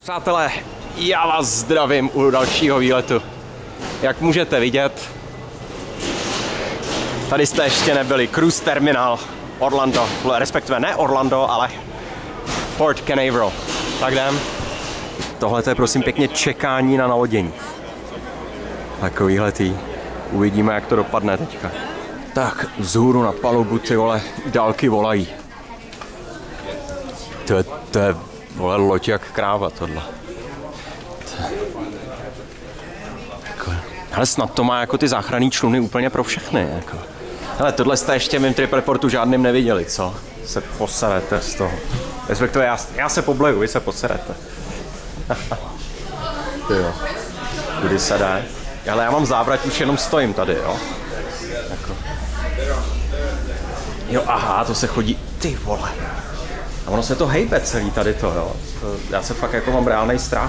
Přátelé, já vás zdravím u dalšího výletu. Jak můžete vidět, tady jste ještě nebyli. Cruise Terminal Orlando, respektive ne Orlando, ale Port Canaveral. Tak jdem. Tohle je prosím pěkně čekání na nalodění. Takovýhletý. Uvidíme, jak to dopadne teďka. Tak, vzhůru na palubu, ty vole, dálky volají. To je, vole, loď jak kráva tohle. Ale snad to má jako ty záchranný čluny úplně pro všechny. Jako. Hele, tohle jste ještě v mém trip reportu žádným neviděli, co? Se poserete z toho. Respektive já se pobleju, vy se poserete. Jo. Kudy se dá? Ale já mám závrať, už jenom stojím tady, jo? Jako. Jo, aha, to se chodí, ty vole. A ono se to hejbe celý tady to, jo. Já se fakt jako mám reálnej strach.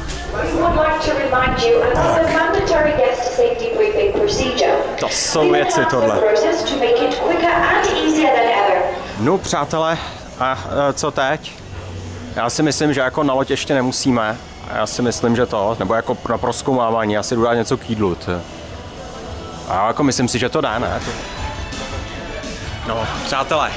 To jsou věci tohle. No přátelé, a co teď? Já si myslím, že jako na loď ještě nemusíme. Já si myslím, že to, nebo jako na prozkoumávání, já si jdu dát něco k jídlu. A jako myslím si, že to dá, ne? No, přátelé.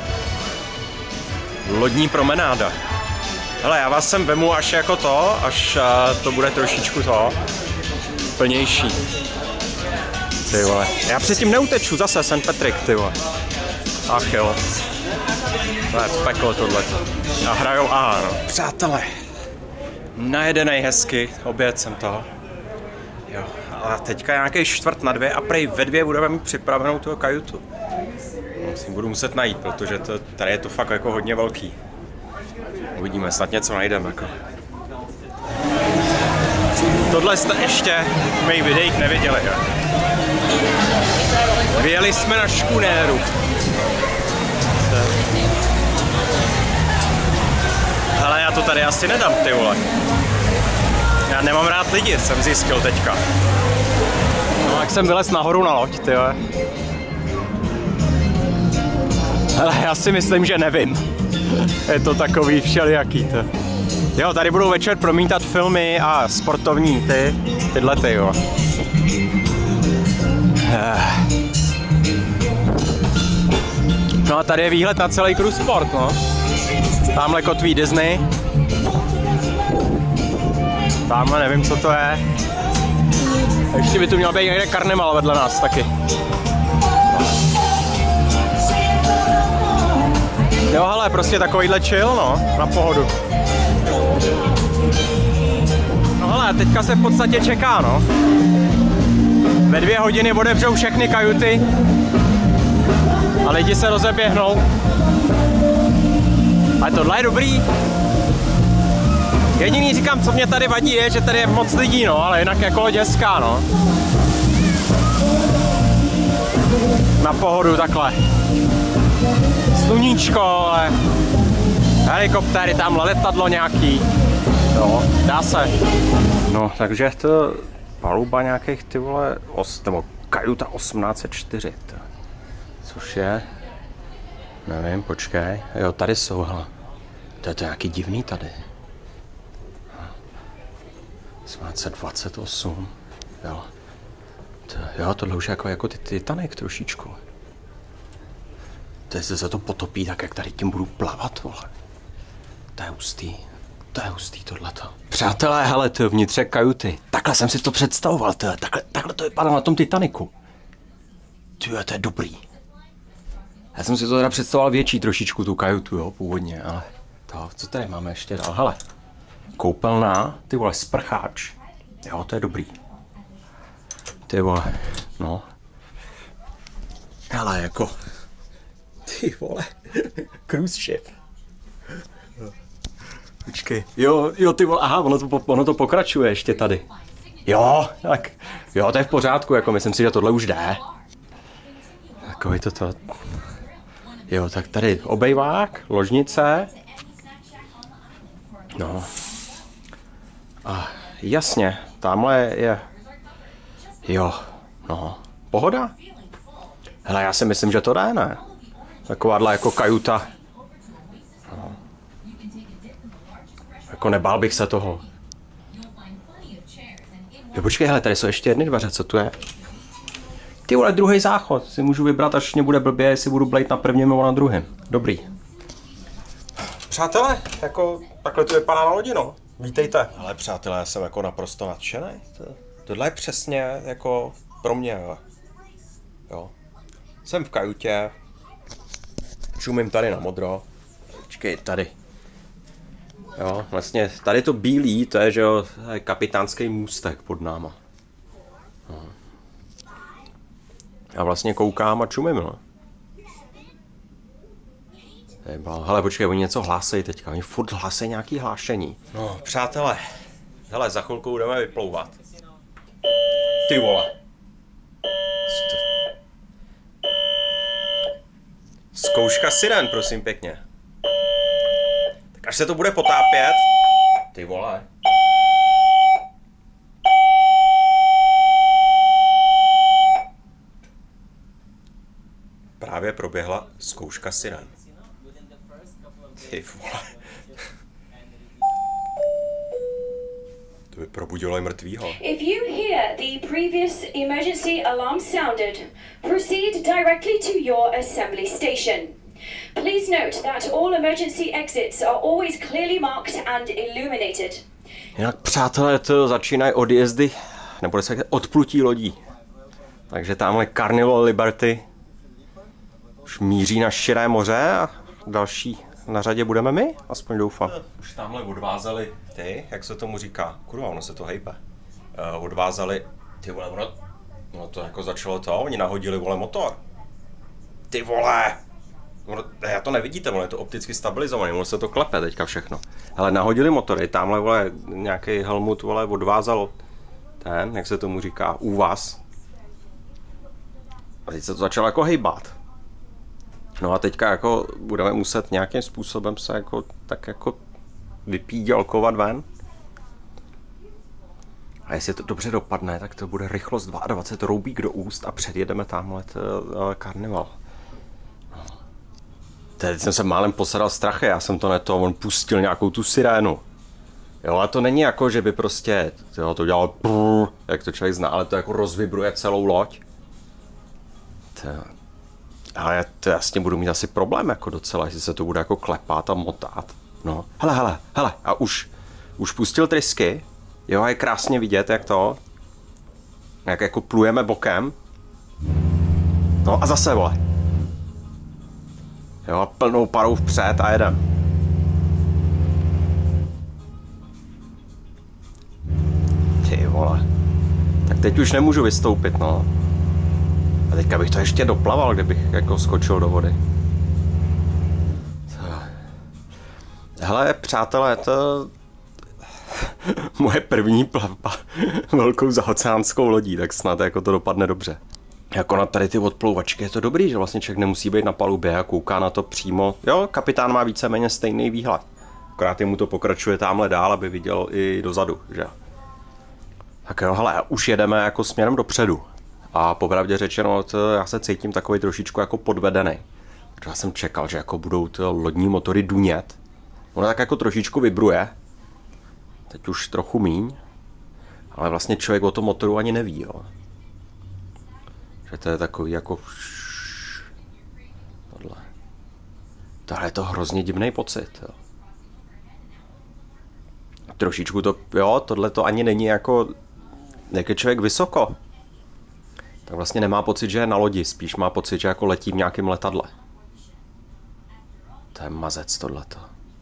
Lodní promenáda. Hele, já vás sem vemu až jako to, až to bude trošičku to plnější. Ty vole. Já předtím neuteču zase, St. Patrick, ty vole. Ach jo. To je peklo tohleto. A hrajou no. Přátelé. Najedenej hezky, oběd jsem toho. Jo. A teďka je nějaký 1:45 a prej ve 2 budeme mít připravenou tu kajutu. Budu muset najít, protože tady je to fakt jako hodně velký. Uvidíme, snad něco najdeme. Jako. Tohle jste ještě v mých videích neviděli. Jo? Vyjeli jsme na škunéru. Hele, já to tady asi nedám, ty vole. Já nemám rád lidi, jsem zjistil teďka. No, jak jsem vylez nahoru na loď, ty vole. Ale já si myslím, že nevím. Je to takový všelijaký to. Jo, tady budou večer promítat filmy a sportovní tyhle ty, jo. No a tady je výhled na celý cruise port, no. Tamhle kotví Disney. Tamhle nevím, co to je. Ještě by tu měl být někde karneval vedle nás taky. Jo, hele, prostě takovýhle chill, no, na pohodu. No hele, teďka se v podstatě čeká, no. Ve 2 hodiny otevřou všechny kajuty a lidi se rozeběhnou. Ale tohle je dobrý. Jediný říkám, co mě tady vadí, je, že tady je moc lidí, no, ale jinak jako loď hezká, no. Na pohodu takhle. Sluníčko, ale helikoptéry, tamhle letadlo nějaký, jo, dá se. No, takže to paluba nějakých, ty vole, nebo kajuta 1804, což je, nevím, počkej, jo, tady jsou, hele, to je to nějaký divný tady. 1828, jo, tohle už je jako ty Titanic trošičku. To se to potopí, tak jak tady tím budu plavat, vole. To je hustý tohleto. Přátelé, hele, to je vnitřek kajuty. Takhle jsem si to představoval, takhle to vypadá na tom Titaniku. Tyjo, to je dobrý. Já jsem si to teda představoval větší trošičku, tu kajutu, jo, původně, ale to, co tady máme ještě dál, hele. Koupelná, ty vole, sprcháč. Jo, to je dobrý. Ty vole, no. Hele, jako... Ty vole, cruise ship. Počkej, jo, ty vole, aha, ono to pokračuje ještě tady. Jo, tak, jo, to je v pořádku, jako myslím si, že tohle už jde. Takový to. Jo, tak tady obejvák, ložnice. No. A jasně, tamhle je, jo, no, pohoda. Hele, já si myslím, že to jde, ne? Takováhle jako kajuta. No. Jako nebál bych se toho. Jo, počkej, hele, tady jsou ještě jedny dveře, co tu je? Ty vole, druhý záchod, si můžu vybrat, až mě bude blbě, jestli budu blejt na prvním nebo na druhém. Dobrý. Přátelé, jako takhle to vypadá na lodi, no. Vítejte. Ale přátelé, já jsem jako naprosto nadšený. Tohle je přesně jako pro mě, jo. Jsem v kajutě, čumím tady na modro. Počkej, tady. Jo, vlastně tady to bílý, to je, že jo, kapitánský můstek pod náma. No. A vlastně koukám a čumím, no. Hele, počkej, oni něco hlásejí teďka, oni furt hlásejí nějaký hlášení. No, přátelé, hele, za chvilku jdeme vyplouvat. Ty vole. Zkouška siren, prosím pěkně. Tak až se to bude potápět. Ty vole. Právě proběhla zkouška siren. Ty vole. To by probudilo i mrtvýho. If you hear the previous emergency alarm sounded, proceed directly to your assembly station. Please note that all emergency exits are always clearly marked and illuminated. Jinak přátelé, to začínají odjezdy, nebo se odplutí lodí. Takže tamhle Carnival Liberty už míří na širé moře a další na řadě budeme my, aspoň doufám. Už tamhle odvázali ty, jak se tomu říká, kurva, ono se to hejbe. Odvázali, ty vole, no to jako začalo to, oni nahodili, vole, motor. Ty vole! Já to nevidíte, ono je to opticky stabilizované, ono se to klepe teďka všechno. Hele, nahodili motory, tamhle, vole, nějaký Helmut, vole, odvázal ten, jak se tomu říká, úvaz. A teď se to začalo jako hejbat. No a teďka jako budeme muset nějakým způsobem se jako tak jako vypídělkovat ven. A jestli to dobře dopadne, tak to bude rychlost 22 roubík do úst a předjedeme tamhle karnival. No. Teď jsem se málem posadal strachy, já jsem to neto, on pustil nějakou tu sirénu. Jo, a to není jako, že by prostě jo, to dělal prrr, jak to člověk zná, ale to jako rozvibruje celou loď. Ale to jasně budu mít asi problém jako docela, jestli se to bude jako klepat a motat. No, hele, a už pustil trysky, jo, a je krásně vidět, jak to, jak jako plujeme bokem. No a zase, vole. Jo, a plnou parou vpřed a jedem. Ty vole. Tak teď už nemůžu vystoupit, no. A teďka bych to ještě doplaval, kdybych jako skočil do vody. Hele, přátelé, to moje první plavba velkou zaoceánskou lodí, tak snad jako to dopadne dobře. Jako na tady ty odplouvačky je to dobrý, že vlastně člověk nemusí být na palubě a kouká na to přímo. Jo, kapitán má víceméně stejný výhled. Akorát mu to pokračuje tamhle dál, aby viděl i dozadu, že? Tak jo, hele, už jedeme jako směrem dopředu. A popravdě řečeno, já se cítím takový trošičku jako podvedený. Protože já jsem čekal, že jako budou ty lodní motory dunět. Ono tak jako trošičku vibruje. Teď už trochu míň. Ale vlastně člověk o tom motoru ani neví, jo. Že to je takový jako... Tohle je to hrozně divný pocit, jo. Trošičku to, jo, tohle to ani není jako... Jak je člověk vysoko. Tak vlastně nemá pocit, že je na lodi, spíš má pocit, že jako letí v nějakém letadle. To je mazec tohleto.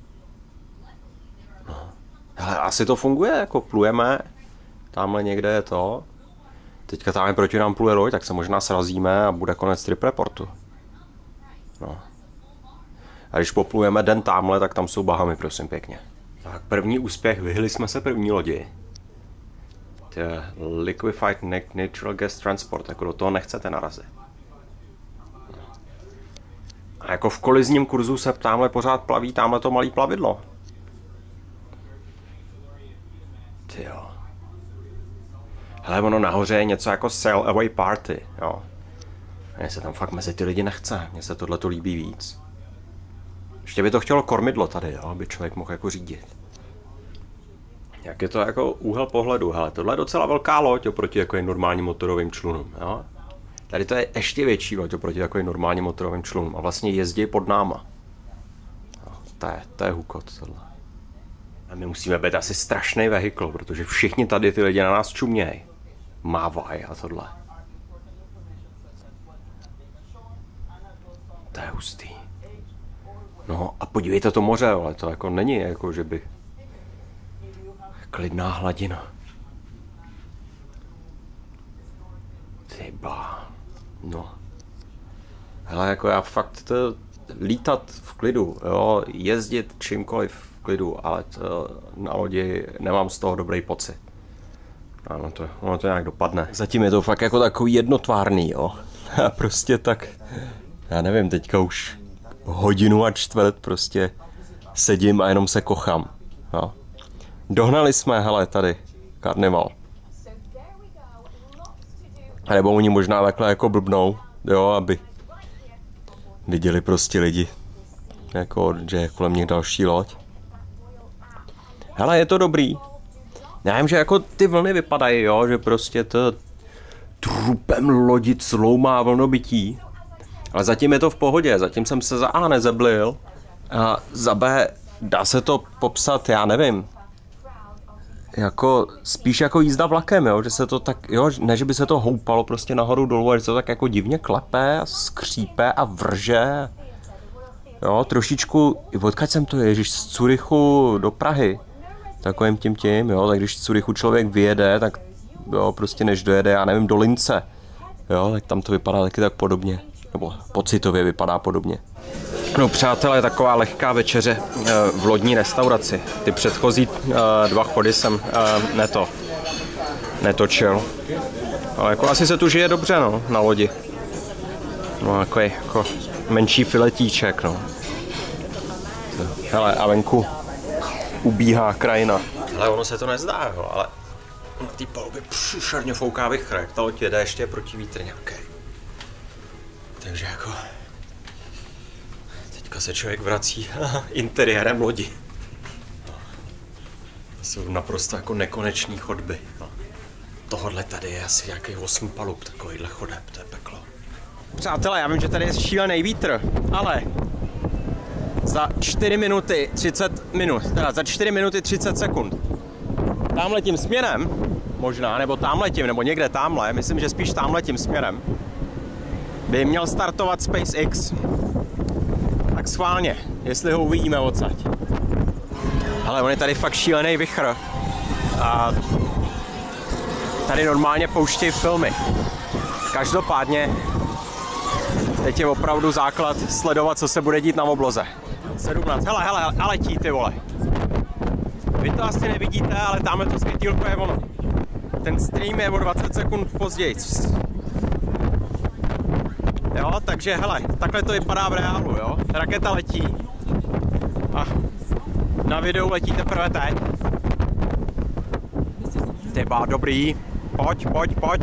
No. Hele, asi to funguje, jako plujeme, tamhle někde je to. Teďka tamhle proti nám pluje loď, tak se možná srazíme a bude konec trip reportu. No. A když poplujeme den tamhle, tak tam jsou Bahamy, prosím pěkně. Tak první úspěch, vyhli jsme se první lodi. Liquefied Natural Gas Transport, jako do toho nechcete narazit. A jako v kolizním kurzu se tamhle pořád plaví, tamhle to malý plavidlo. Tyjo. Hele, ono nahoře je něco jako sail away party, jo. Mně se tam fakt mezi ty lidi nechce, mně se tohleto líbí víc. Ještě by to chtělo kormidlo tady, jo, aby člověk mohl jako řídit. Jak je to jako úhel pohledu? Hele, tohle je docela velká loď oproti jako normálním motorovým člunům. Jo? Tady to je ještě větší loď oproti jako normálním motorovým člunům a vlastně jezdí pod náma. Jo, to je hukot tohle. A my musíme být asi strašný vehikl, protože všichni tady ty lidi na nás čumějí. Mávají a tohle. To je hustý. No a podívejte to moře, ale to jako není jako, že by... Klidná hladina. Tyba. No. Hele, jako já fakt lítat v klidu, jo, jezdit čímkoliv v klidu, ale na lodi nemám z toho dobrý pocit. Ono to nějak dopadne. Zatím je to fakt jako takový jednotvárný, jo. A prostě tak, já nevím, teďka už 1 hodinu a čtvrt prostě sedím a jenom se kochám, jo. Dohnali jsme, hele, tady, karneval. A nebo oni možná takhle jako blbnou, jo, aby viděli prostě lidi, jako, že je kolem nich další loď. Hele, je to dobrý. Já vím, že jako ty vlny vypadají, jo, že prostě to trupem lodi cloumá vlnobytí. Ale zatím je to v pohodě, zatím jsem se za A nezeblil a za B dá se to popsat, já nevím, jako spíš jako jízda vlakem, jo, že se to tak, jo, ne, že by se to houpalo prostě nahoru dolů, ale že se to tak jako divně klepe a skřípe a vrže. Jo, trošičku, odkud jsem to ježiš, z Curychu do Prahy, takovým tím, jo, tak když z Curychu člověk vyjede, tak jo, prostě než dojede, já nevím, do Lince, jo, tak tam to vypadá taky tak podobně, nebo pocitově vypadá podobně. No přátelé, taková lehká večeře v lodní restauraci. Ty předchozí 2 chody jsem netočil. Ale jako asi se tu žije dobře, no, na lodi. No jako menší filetíček, no. Hele, a venku ubíhá krajina. Hele, ono se to nezdá, jo, ale na té palubě příšerně fouká vichr, ta loď jede ještě proti vítr nějaký. Takže jako... Teďka se člověk vrací interiérem lodi. To jsou naprosto jako nekoneční chodby. No. Tohodle tady je asi nějakých 8 palub, takovýhle chodeb, to je peklo. Přátelé, já vím, že tady je šílený vítr, ale za 4 minuty 30 minut, teda za 4 minuty 30 sekund. Támhletím směrem, možná, nebo támhletím, nebo někde támhle, myslím, že spíš támhletím směrem, by měl startovat SpaceX. Tak schválně, jestli ho uvidíme odsaď. Ale on je tady fakt šílený vichr. A tady normálně pouštějí filmy. Každopádně teď je opravdu základ sledovat, co se bude dít na obloze. 17, hele, a letí ty vole. Vy to asi nevidíte, ale tamhle to světýlko je ono. Ten stream je o 20 sekund později. Jo, takže hele, takhle to vypadá v reálu, jo. Raketa letí a na videu letí teprve teď. Tyba, dobrý, pojď.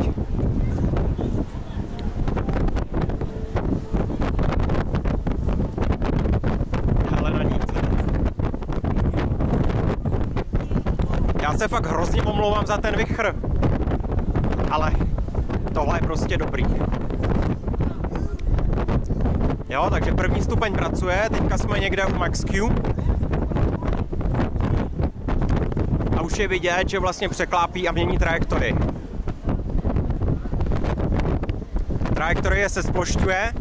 Hele na ní. Já se fakt hrozně omlouvám za ten vichr, ale tohle je prostě dobrý. Jo, takže první stupeň pracuje, teďka jsme někde u Max Q. A už je vidět, že vlastně překlápí a mění trajektorii. Trajektorie se zpošťuje.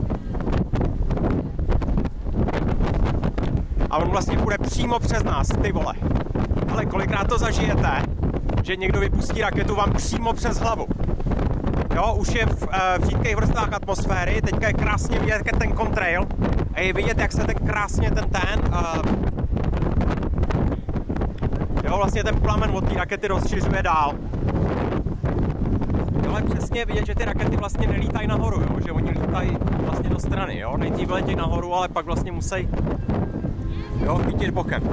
A on vlastně bude přímo přes nás, ty vole. Ale kolikrát to zažijete, že někdo vypustí raketu vám přímo přes hlavu. Jo, už je v řídkých vrstvách atmosféry, teďka je krásně vidět ten contrail a je vidět, jak se ten krásně jo, vlastně ten plamen od té rakety rozšiřuje dál. Jo, ale přesně vidět, že ty rakety vlastně nelítají nahoru, jo, že oni lítají vlastně do strany, jo, nejdřív letí nahoru, ale pak vlastně musí, jo, chytit bokem.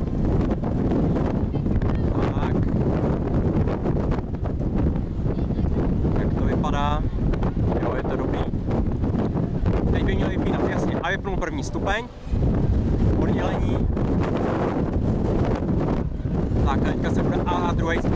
Tak. Jak to vypadá? Jo, je to dobrý. Teď by měl vypínat, jasně, a vypnul první stupeň, oddělení. Tak, teďka se bude a druhý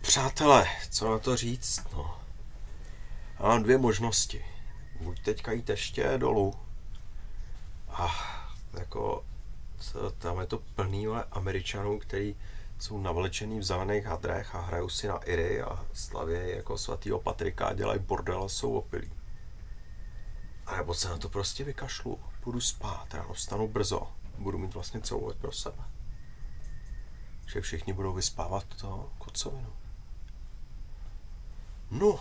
Přátelé, co na to říct? No. Já mám dvě možnosti. Buď teďka jít ještě dolů. A jako tam je to plný Američanů, kteří jsou navlečený v zelených hadrech a hrajou si na Iry a slavějí jako svatýho Patrika a dělají bordel a jsou opilí. A nebo se na to prostě vykašlu. Budu spát, ráno vstanu brzo. Budu mít vlastně celou noc pro sebe. Že všichni budou vyspávat to kocovinu. No,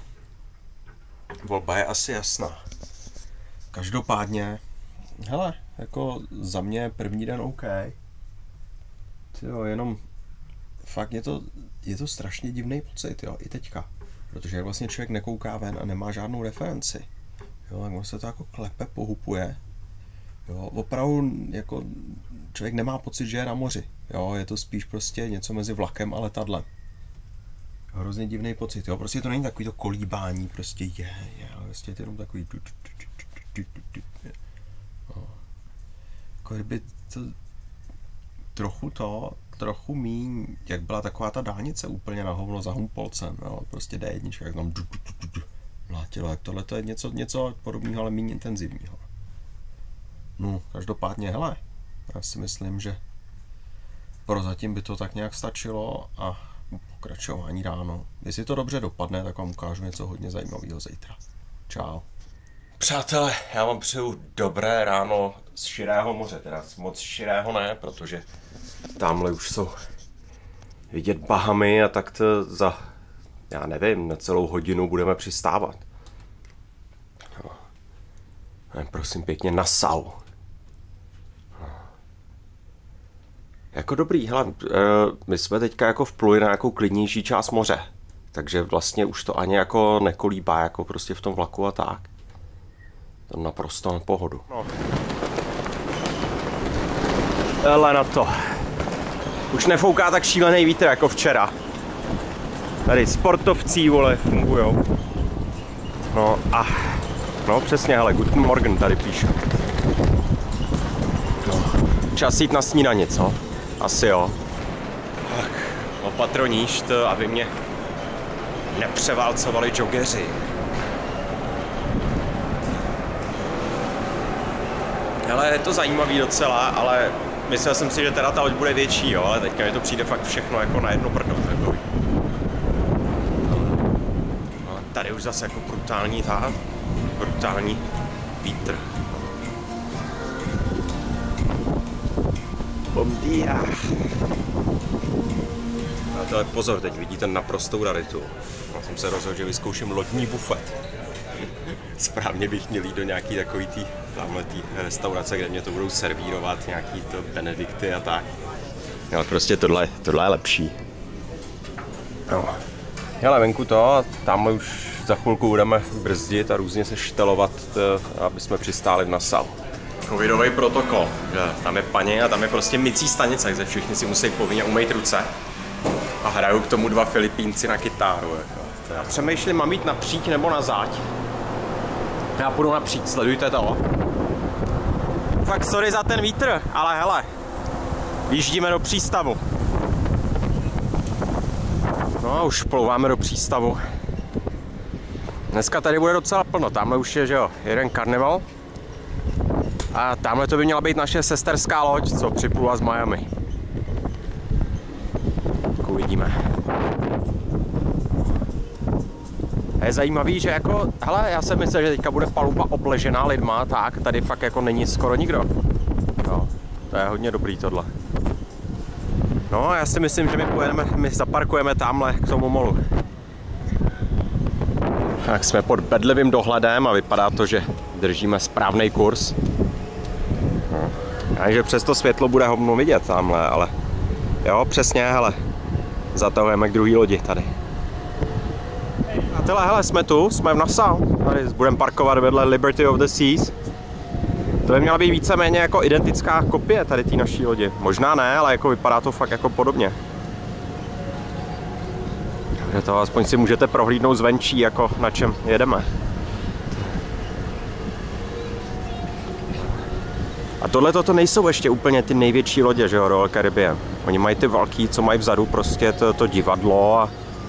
volba je asi jasná. Každopádně, hele, jako za mě první den OK. Jo, jenom fakt je to strašně divný pocit, jo, i teďka. Protože vlastně člověk nekouká ven a nemá žádnou referenci. Jo, tak on se to jako klepe, pohupuje. Jo, opravdu jako člověk nemá pocit, že je na moři. Jo, je to spíš prostě něco mezi vlakem a letadlem. Hrozně divný pocit, jo, prostě to není takový to kolíbání, prostě ale prostě je to jenom takový jako kdyby to trochu míň, jak byla taková ta dálnice úplně na hovno za Humpolcem, jo, prostě D1, jak tam mlátilo, jak tohle to je něco podobného, ale méně intenzivního. No, každopádně, hele, já si myslím, že prozatím by to tak nějak stačilo a pokračování ráno. Jestli to dobře dopadne, tak vám ukážu něco hodně zajímavého zítra. Čau. Přátelé, já vám přeju dobré ráno z širého moře, teda moc širého ne, protože tamhle už jsou vidět Bahamy a tak to za, já nevím, na celou hodinu budeme přistávat. No. Prosím pěkně, Nassau. Jako dobrý, hele, my jsme teďka jako vpluli na nějakou klidnější část moře, takže vlastně už to ani jako nekolíbá, jako prostě v tom vlaku a tak. To naprosto na pohodu. No. Ale na to. Už nefouká tak šílený vítr jako včera. Tady sportovcí, vole, fungujou. No a, no přesně, hele, Guten Morgen tady píšu. No. Čas jít na snídani, co? Asi jo. Tak, opatroníš to, aby mě nepřeválcovali joggeři. Hele, je to zajímavý docela, ale myslel jsem si, že teda ta loď bude větší, jo, ale teďka mi to přijde fakt všechno jako na jedno brdo. Takový. No, tady už zase jako brutální vítr. Bom dia. A tohle pozor, teď vidíte naprostou raritu. Já jsem se rozhodl, že vyzkouším lodní bufet. Správně bych měl jít do nějaký takový tamhletý restaurace, kde mě to budou servírovat, nějaký to benedikty a tak. No, prostě tohle je lepší. No. Hele, venku to, tamhle už za chvilku budeme brzdit a různě se štelovat, aby jsme přistáli v Nassau. Covidový protokol, že tam je paní a tam je prostě mycí stanice, takže všichni si musí povinně umýt ruce a hrajou k tomu dva Filipínci na kytáru. Já přemýšlím, mám jít napříč nebo na záď. Já půjdu napříč, sledujte to. Fakt sorry za ten vítr, ale hele, vyjíždíme do přístavu. No a už plouváme do přístavu. Dneska tady bude docela plno, tamhle už je, že jo, jeden karneval. A tamhle to by měla být naše sesterská loď, co připlula z Miami. Tak uvidíme. A je zajímavý, že jako, hele, já jsem myslel, že teďka bude paluba obležená lidma, tak tady fakt jako není skoro nikdo. No, to je hodně dobrý tohle. No, já si myslím, že my zaparkujeme tamhle k tomu molu. Tak jsme pod bedlivým dohledem a vypadá to, že držíme správný kurz. No. A že přes to světlo bude hovno vidět tamhle, ale jo, přesně, hele, zatahujeme k druhé lodi tady. A tyhle, hele, jsme tu, jsme v Nassau, tady budeme parkovat vedle Liberty of the Seas. To by měla být víceméně jako identická kopie tady té naší lodi. Možná ne, ale jako vypadá to fakt jako podobně. Takže to aspoň si můžete prohlídnout zvenčí, jako na čem jedeme. A tohle to nejsou ještě úplně ty největší lodě, že jo, Royal Caribbean. Oni mají ty velký, co mají vzadu prostě to divadlo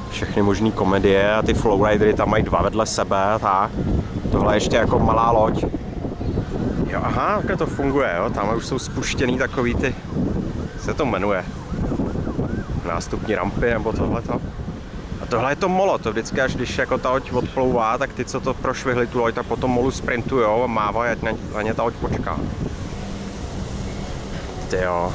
všechny možné komedie a ty flowridery tam mají dva vedle sebe a tak. Tohle je ještě jako malá loď. Jo, aha, takhle to funguje, jo, tam už jsou spuštěný takový ty, se to jmenuje, nástupní rampy nebo tohleto. A tohle je to molo, to vždycky až když jako ta loď odplouvá, tak ty, co to prošvihli tu loď, tak potom molu sprintujou a mávají, ať na ně ta loď počká. Tyjo.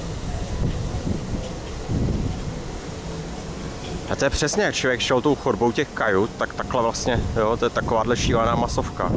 A to je přesně, jak člověk šel tou chodbou těch kajut, tak takhle vlastně, jo, to je takováhle šílená masovka.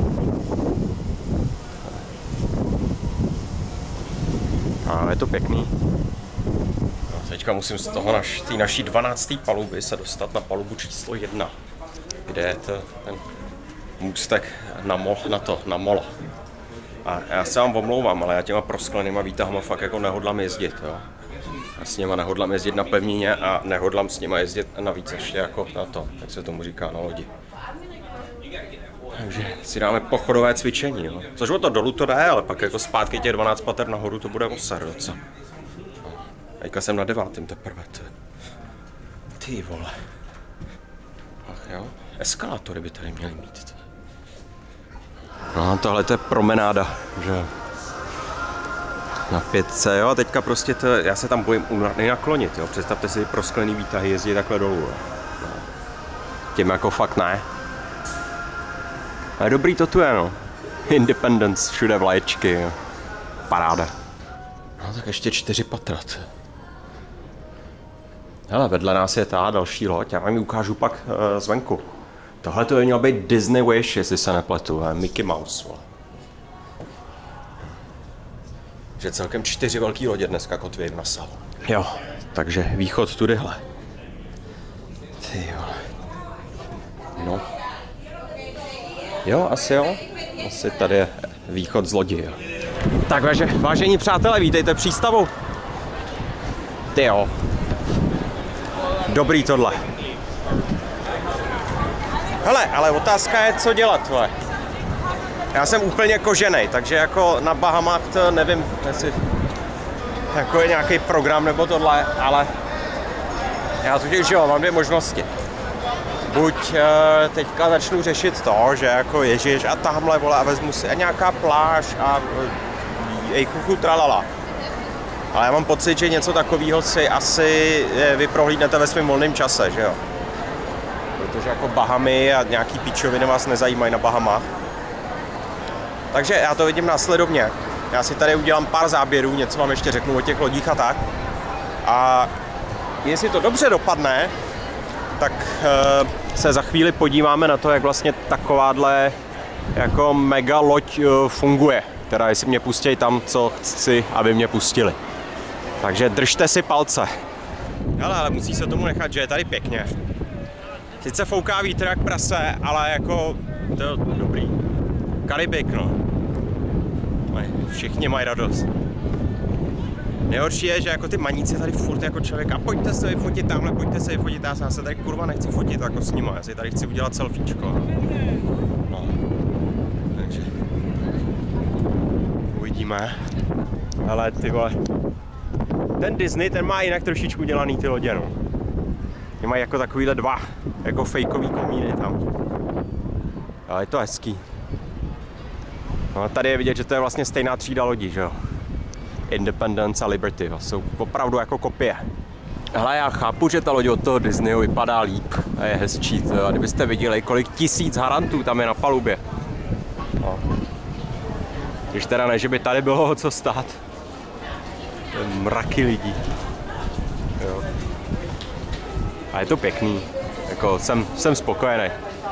A je to pěkný. A teďka musím z toho té naší 12. paluby se dostat na palubu číslo 1, kde je ten můstek na molo. A já se vám omlouvám, ale já těma prosklenýma výtahama fakt jako nehodlám jezdit, jo. Já s nima nehodlám jezdit na pevnině a nehodlám s nima jezdit navíc ještě jako na to, jak se tomu říká, na lodi. Takže si dáme pochodové cvičení, jo. Což o to dolů to jde, ale pak jako zpátky těch 12 pater nahoru to bude oser docela. Teďka jsem na 9. teprve. Ty vole. Ach jo, eskalátory by tady měly mít. No tohle to je promenáda, že na 5, jo, a teďka prostě to, já se tam bojím naklonit, jo. Představte si prosklený výtahy jezdí takhle dolů, jo. No. Tím jako fakt ne. Ale dobrý to tu je, no. Independence, všude vlaječky, jo. Paráda. No tak ještě 4 patra. Hele, vedle nás je ta další loď, já vám ji ukážu pak zvenku. Tohle to je mělo být Disney Wish, jestli se nepletu, Mickey Mouse. Vole. Že celkem 4 velký lodě dneska kotví v Nassau. Jo, takže východ tudyhle. Ty vole. No. Jo, asi jo. Asi tady je východ z lodi, jo. Tak vážení přátelé, vítejte přístavu. Ty jo. Dobrý tohle. Hele, ale otázka je, co dělat, vole. Já jsem úplně koženej, takže jako na Bahamách to nevím, jestli jako je nějaký program nebo tohle, ale já totiž jo, mám 2 možnosti. Buď teďka začnu řešit to, že jako ježiš a tamhle vole a vezmu si a nějaká pláž a ejchuchu tralala. Ale já mám pocit, že něco takového si asi vy prohlídnete ve svém volném čase, že jo? Protože jako Bahamy a nějaký píčoviny vás nezajímají na Bahamách. Takže já to vidím následovně. Já si tady udělám pár záběrů, něco vám ještě řeknu o těch lodích a tak. A jestli to dobře dopadne, tak se za chvíli podíváme na to, jak vlastně takováhle jako mega loď funguje. Teda jestli mě pustí tam, co chci, aby mě pustili. Takže držte si palce. Ale musí se tomu nechat, že je tady pěkně. Sice fouká vítr jak prase, ale jako to je dobrý. Karibik, no. Všichni mají radost. Nejhorší je, že jako ty maníci tady furt jako člověk a pojďte se vyfotit tamhle, pojďte se vyfotit, já se tady kurva nechci fotit jako s nima, já si tady chci udělat selfiečko. No. Takže uvidíme. Ale ty vole, ten Disney, ten má jinak trošičku dělaný ty lodě, no. Ty mají jako takovýhle 2, jako fejkový komíny tam. Ale je to hezký. No a tady je vidět, že to je vlastně stejná třída lodí, že jo. Independence a Liberty, jsou opravdu jako kopie. Hele, já chápu, že ta loď od toho Disneyho vypadá líp a je hezčí, to, a kdybyste viděli, kolik tisíc harantů tam je na palubě. No. Když teda ne, že by tady bylo o co stát. To je mraky lidí. Jo. A je to pěkný, jako jsem spokojený.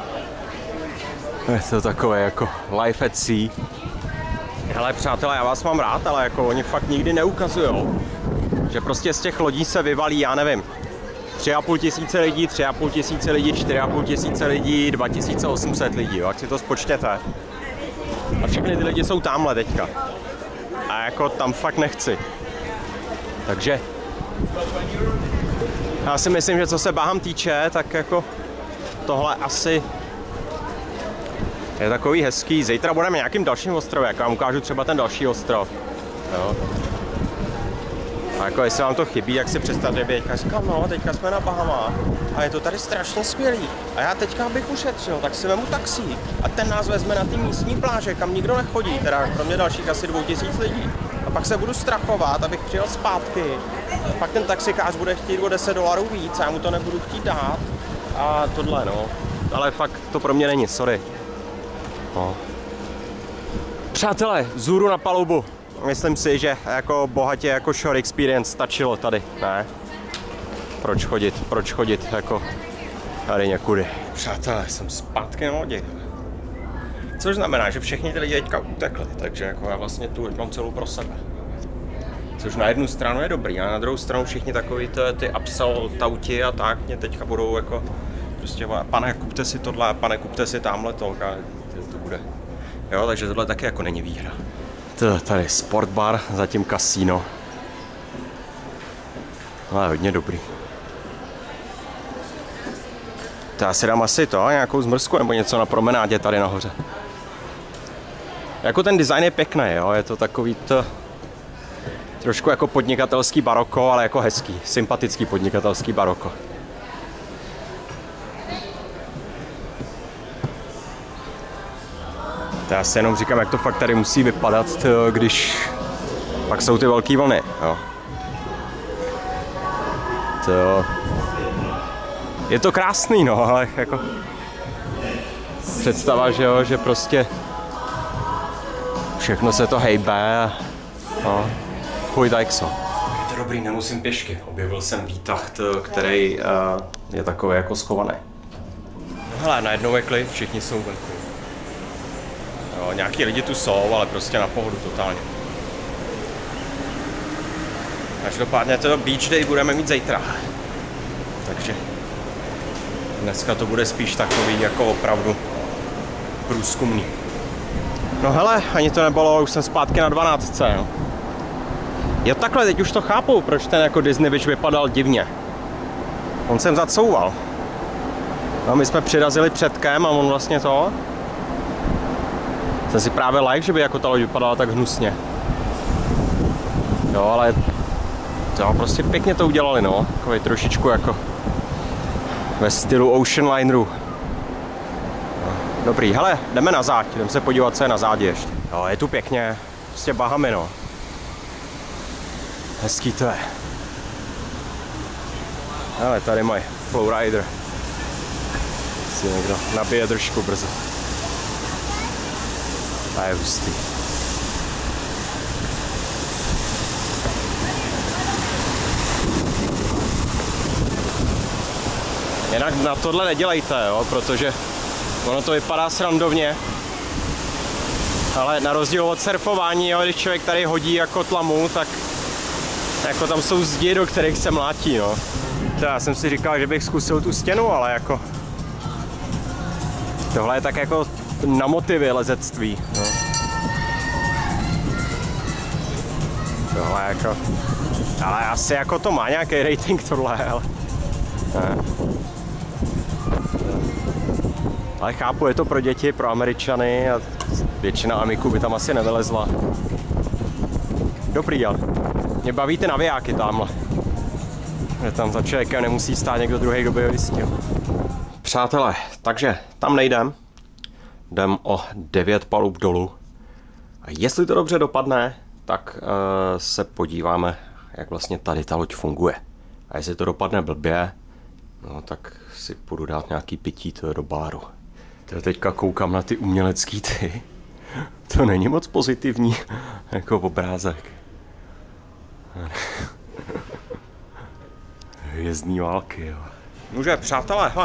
Je to takové jako life at sea. Hele přátelé, já vás mám rád, ale jako oni fakt nikdy neukazujou, že prostě z těch lodí se vyvalí, já nevím, 3,5 tisíce lidí, 3,5 tisíce lidí, 4,5 tisíce lidí, 2800 lidí, jo, ať si to spočtěte. A všechny ty lidi jsou tamhle teďka. A jako tam fakt nechci. Takže já si myslím, že co se Baham týče, tak jako tohle asi je takový hezký. Zítra budeme nějakým dalším ostrovem, jak vám ukážu třeba ten další ostrov. Jo. A jako jestli vám to chybí, jak si představte, teďka říkám, no, teďka jsme na Bahamách a je to tady strašně skvělý. A já teďka bych ušetřil, tak si vemu taxík a ten nás vezme na ty místní pláže, kam nikdo nechodí, teda kromě dalších asi 2000 lidí. A pak se budu strachovat, abych přijel zpátky. A pak ten taxikář bude chtít o $10 víc, já mu to nebudu chtít dát. A tohle, no. Ale fakt to pro mě není, sorry. No. Přátelé, vzhůru na palubu. Myslím si, že jako bohatě jako shore experience stačilo tady, ne? Proč chodit jako tady někudy. Přátelé, jsem zpátky na lodi. Což znamená, že všichni ty lidi teďka utekli, takže jako já vlastně tu mám celou pro sebe. Což na jednu stranu je dobrý, a na druhou stranu všichni takový ty upsell tauti a tak mě teďka budou jako prostě, pane, kupte si tohle, pane, kupte si tamhleto, to bude. Jo, takže tohle taky jako není výhra. Tady sportbar, zatím kasíno. Ale hodně dobrý. To já si dám asi to, nějakou zmrzku nebo něco na promenádě tady nahoře. Jako ten design je pěkný, jo, je to takový to trošku jako podnikatelský baroko, ale jako hezký, sympatický podnikatelský baroko. To já si jenom říkám, jak to fakt tady musí vypadat, když pak jsou ty velké vlny, jo. To je to krásný, no, ale jako představa, že jo, že prostě všechno se to hejbe a no, chuj tajkso. Je to dobrý, nemusím pěšky. Objevil jsem výtah, který je takový jako schovaný. No hele, najednou je klid, všichni jsou venku. Jo, nějaký lidi tu jsou, ale prostě na pohodu totálně. Každopádně to beach day budeme mít zítra. Takže dneska to bude spíš takový jako opravdu průzkumný. No hele, ani to nebylo, už jsem zpátky na 12. No. Jo takhle, teď už to chápu, proč ten jako Disney Beach vypadal divně. On jsem zacouval. No, my jsme přirazili předkem a on vlastně to. Jsem si právě like, že by jako ta loď vypadala tak hnusně. Jo, ale to prostě pěkně to udělali, no. Takový trošičku jako ve stylu Ocean Lineru. Dobrý, hele, jdeme na záď, jdeme se podívat, co je na zádi ještě. Jo, je tu pěkně, prostě Bahamy, no. Hezký to je. Hele, tady mají flowrider. Si někdo nabije trošku brzo. A je hustý. Jinak na tohle nedělejte, jo, protože ono to vypadá srandovně. Ale na rozdíl od surfování, jo, když člověk tady hodí jako tlamu, tak jako tam jsou zdi, do kterých se mlátí, no. To já jsem si říkal, že bych zkusil tu stěnu, ale jako tohle je tak jako na motivy lezectví, no. Tohle jako, ale asi jako to má nějaký rating tohle, ale ne. Ale chápu, je to pro děti, pro Američany a většina amiků by tam asi nevylezla. Dobrý, ale mě baví ty navijáky tamhle. Že tam za člověkem nemusí stát někdo druhý, kdo by ho jistil. Přátelé, takže tam nejdem. Jdem o 9 palub dolů. A jestli to dobře dopadne, tak se podíváme, jak vlastně tady ta loď funguje. A jestli to dopadne blbě, no tak si půjdu dát nějaký pití do baru. Teďka koukám na ty umělecký ty. To není moc pozitivní jako obrázek. Hvězdný války, jo. Nože, přátelé, hele.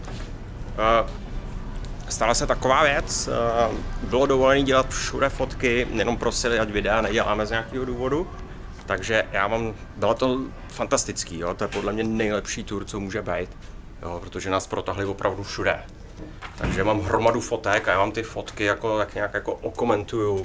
Stala se taková věc. Bylo dovolené dělat všude fotky, jenom prosili, ať videa neděláme z nějakého důvodu. Takže bylo to fantastický, jo. To je podle mě nejlepší tour, co může být. Jo, protože nás protahli opravdu všude. Takže mám hromadu fotek a já vám ty fotky tak nějak jako okomentuju.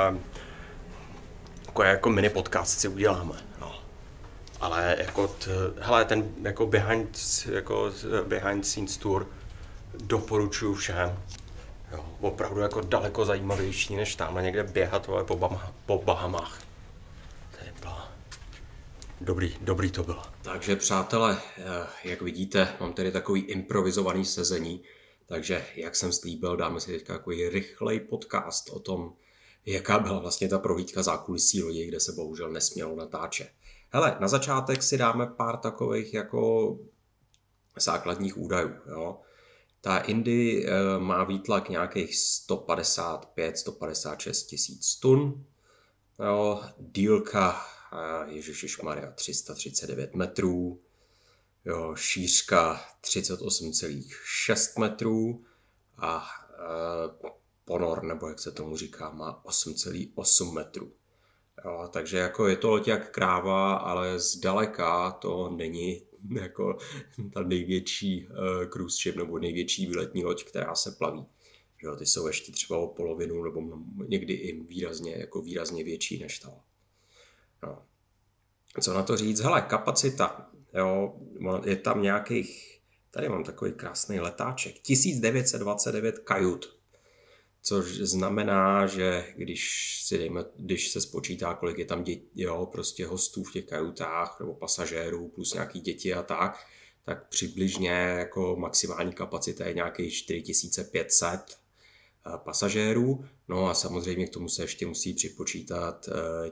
Jako mini podcast si uděláme. No. Ale jako hele, ten jako behind scenes tour doporučuju všem. Jo, opravdu jako daleko zajímavější, než tamhle někde běhat po Bahamách. Dobrý to bylo. Takže přátelé, jak vidíte, mám tady takový improvizovaný sezení, takže jak jsem slíbil, dáme si teď takový rychlej podcast o tom, jaká byla vlastně ta prohlídka zákulisí lodi, kde se bohužel nesmělo natáčet. Hele, na začátek si dáme pár takových jako základních údajů. Jo. Ta Indy má výtlak nějakých 155-156 tisíc tun. Jo, dílka ježišmarja 339 metrů. Jo, šířka 38,6 metrů a ponor, nebo jak se tomu říká, má 8,8 metrů. Jo, takže jako je to loď jak kráva, ale zdaleka to není jako ta největší cruise ship nebo největší výletní loď, která se plaví. Jo, ty jsou ještě třeba o polovinu nebo někdy i výrazně větší než ta. No. Co na to říct? Hele, kapacita. Jo, je tam nějakých, tady mám takový krásný letáček, 1929 kajut. Což znamená, že když se spočítá, kolik je tam prostě hostů v těch kajutách nebo pasažérů plus nějaký děti a tak přibližně jako maximální kapacita je nějakých 4500 pasažérů. No a samozřejmě k tomu se ještě musí připočítat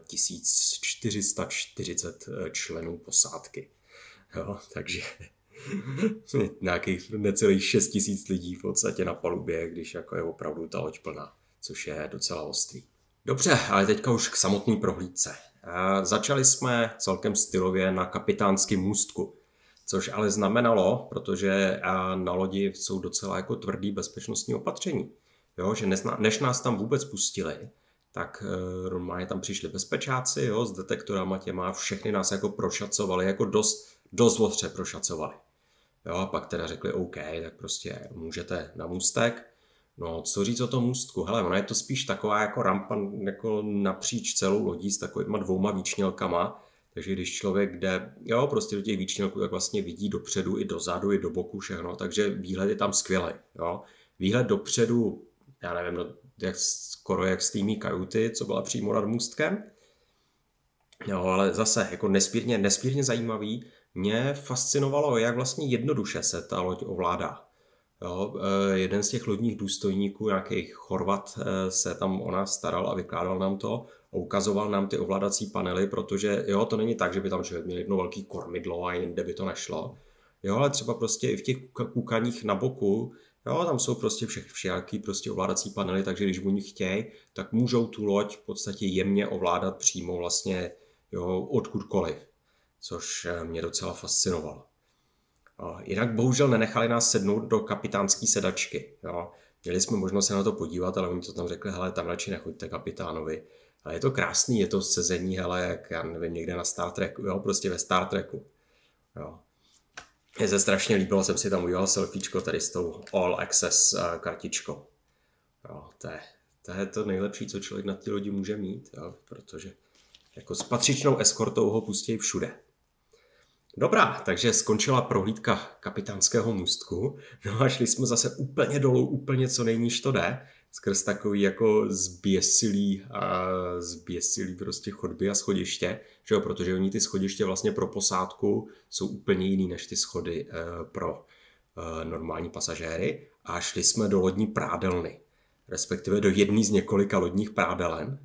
1440 členů posádky. Jo, takže nějakých necelých 6 000 lidí v podstatě na palubě, když jako je opravdu ta loď plná, což je docela ostrý. Dobře, ale teďka už k samotné prohlídce. Začali jsme celkem stylově na kapitánském můstku, což ale znamenalo, protože na lodi jsou docela jako tvrdý bezpečnostní opatření. Jo, že než nás tam vůbec pustili, tak normálně tam přišli bezpečáci, jo, s detektorama těma, všechny nás jako prošacovali, jako dost ostře prošacovali. Jo, a pak teda řekli OK, tak prostě můžete na můstek. No, co říct o tom můstku? Hele, ona je to spíš taková jako rampa jako napříč celou lodí s takovýma 2 výčnělkama, takže když člověk jde, jo, prostě do těch výčnělků, tak vlastně vidí dopředu i dozadu, i do boku všechno, takže výhled je tam skvělý, jo. Výhled dopředu, já nevím, skoro jak z té mý kajuty, co byla přímo nad můstkem. Jo, ale zase jako nesmírně zajímavý. Mě fascinovalo, jak vlastně jednoduše se ta loď ovládá. Jo, jeden z těch lodních důstojníků, nějaký Chorvat, se tam o nás staral a vykládal nám to a ukazoval nám ty ovládací panely, protože jo, to není tak, že by tam člověk měl jedno velký kormidlo a jinde by to nešlo. Jo, ale třeba prostě i v těch koukaních na boku, jo, tam jsou prostě všelijaký prostě ovládací panely, takže když oni chtějí, tak můžou tu loď v podstatě jemně ovládat přímo vlastně jo, odkudkoliv, což mě docela fascinovalo. Jinak bohužel nenechali nás sednout do kapitánské sedačky. Jo. Měli jsme možnost se na to podívat, ale oni to tam řekli, hele, tam radši nechoďte kapitánovi. Ale je to krásný, je to sezení, hele, jak já nevím, někde na Star Treku, jo, prostě ve Star Treku. Jo. Mně se strašně líbilo, jsem si tam udělal selfiečko tady s tou All Access kartičkou. Jo, to je to nejlepší, co člověk na té lodi může mít, jo, protože jako s patřičnou eskortou ho pustí všude. Dobrá, takže skončila prohlídka kapitánského můstku, no a šli jsme zase úplně dolů, úplně co nejníž to jde, skrz takový jako zběsilý prostě chodby a schodiště, že jo, protože oni ty schodiště vlastně pro posádku jsou úplně jiný než ty schody pro normální pasažéry a šli jsme do lodní prádelny, respektive do jedné z několika lodních prádelen.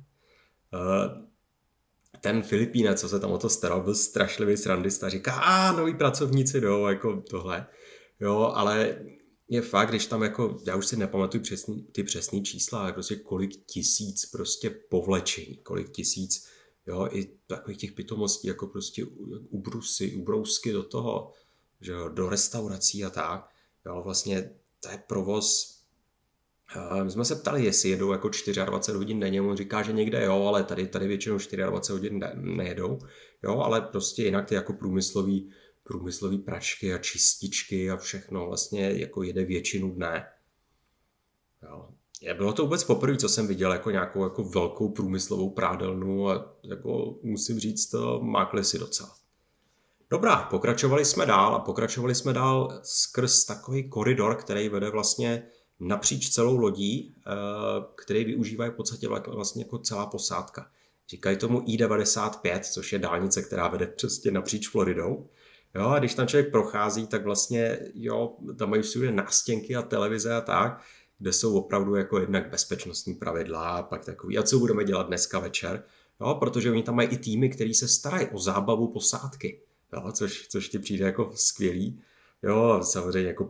Ten Filipínec, co se tam o to staral, byl strašlivý srandista, říká, noví pracovníci, jo, jako tohle, jo, ale je fakt, když tam jako, já už si nepamatuju ty přesný čísla, ale prostě kolik tisíc prostě povlečení, kolik tisíc, jo, i takových těch pitomostí, jako prostě ubrousky do toho, že jo, do restaurací a tak, jo, vlastně to je provoz. My jsme se ptali, jestli jedou jako 24 hodin denně, on říká, že někde jo, ale tady většinou 24 hodin nejedou, jo, ale prostě jinak ty jako průmyslový pračky a čističky a všechno vlastně jako jede většinu dne. Jo. Bylo to vůbec poprvé, co jsem viděl jako nějakou jako velkou průmyslovou prádelnu a jako musím říct, to mákli si docela. Dobrá, pokračovali jsme dál skrz takový koridor, který vede vlastně napříč celou lodí, který využívají v podstatě vlastně jako celá posádka. Říkají tomu I-95, což je dálnice, která vede přesně napříč Floridou. Jo, a když tam člověk prochází, tak vlastně, jo, tam mají všude nástěnky a televize a tak, kde jsou opravdu jako jednak bezpečnostní pravidla a pak takový, a co budeme dělat dneska večer, jo, protože oni tam mají i týmy, který se starají o zábavu posádky, jo, což ti přijde jako skvělý. Jo, samozřejmě jako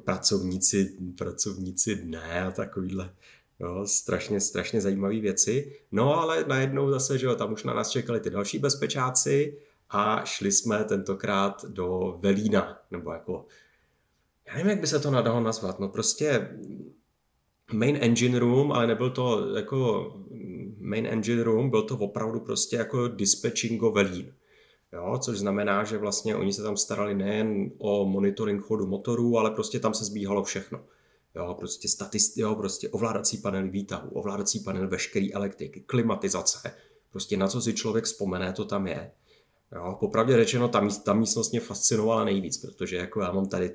pracovníci dne a takovýhle, jo, strašně zajímavé věci. No ale najednou zase, že jo, tam už na nás čekali ty další bezpečáci a šli jsme tentokrát do velína, nebo jako, já nevím, jak by se to dalo nazvat, no prostě main engine room, ale nebyl to jako main engine room, byl to opravdu prostě jako dispatchingo velín. Jo, což znamená, že vlastně oni se tam starali nejen o monitoring chodu motorů, ale prostě tam se zbíhalo všechno. Jo, prostě ovládací panely výtahu, ovládací panel veškeré elektriky, klimatizace, prostě na co si člověk vzpomene, to tam je. Jo, popravdě řečeno, ta místnost mě fascinovala nejvíc, protože jako já mám tady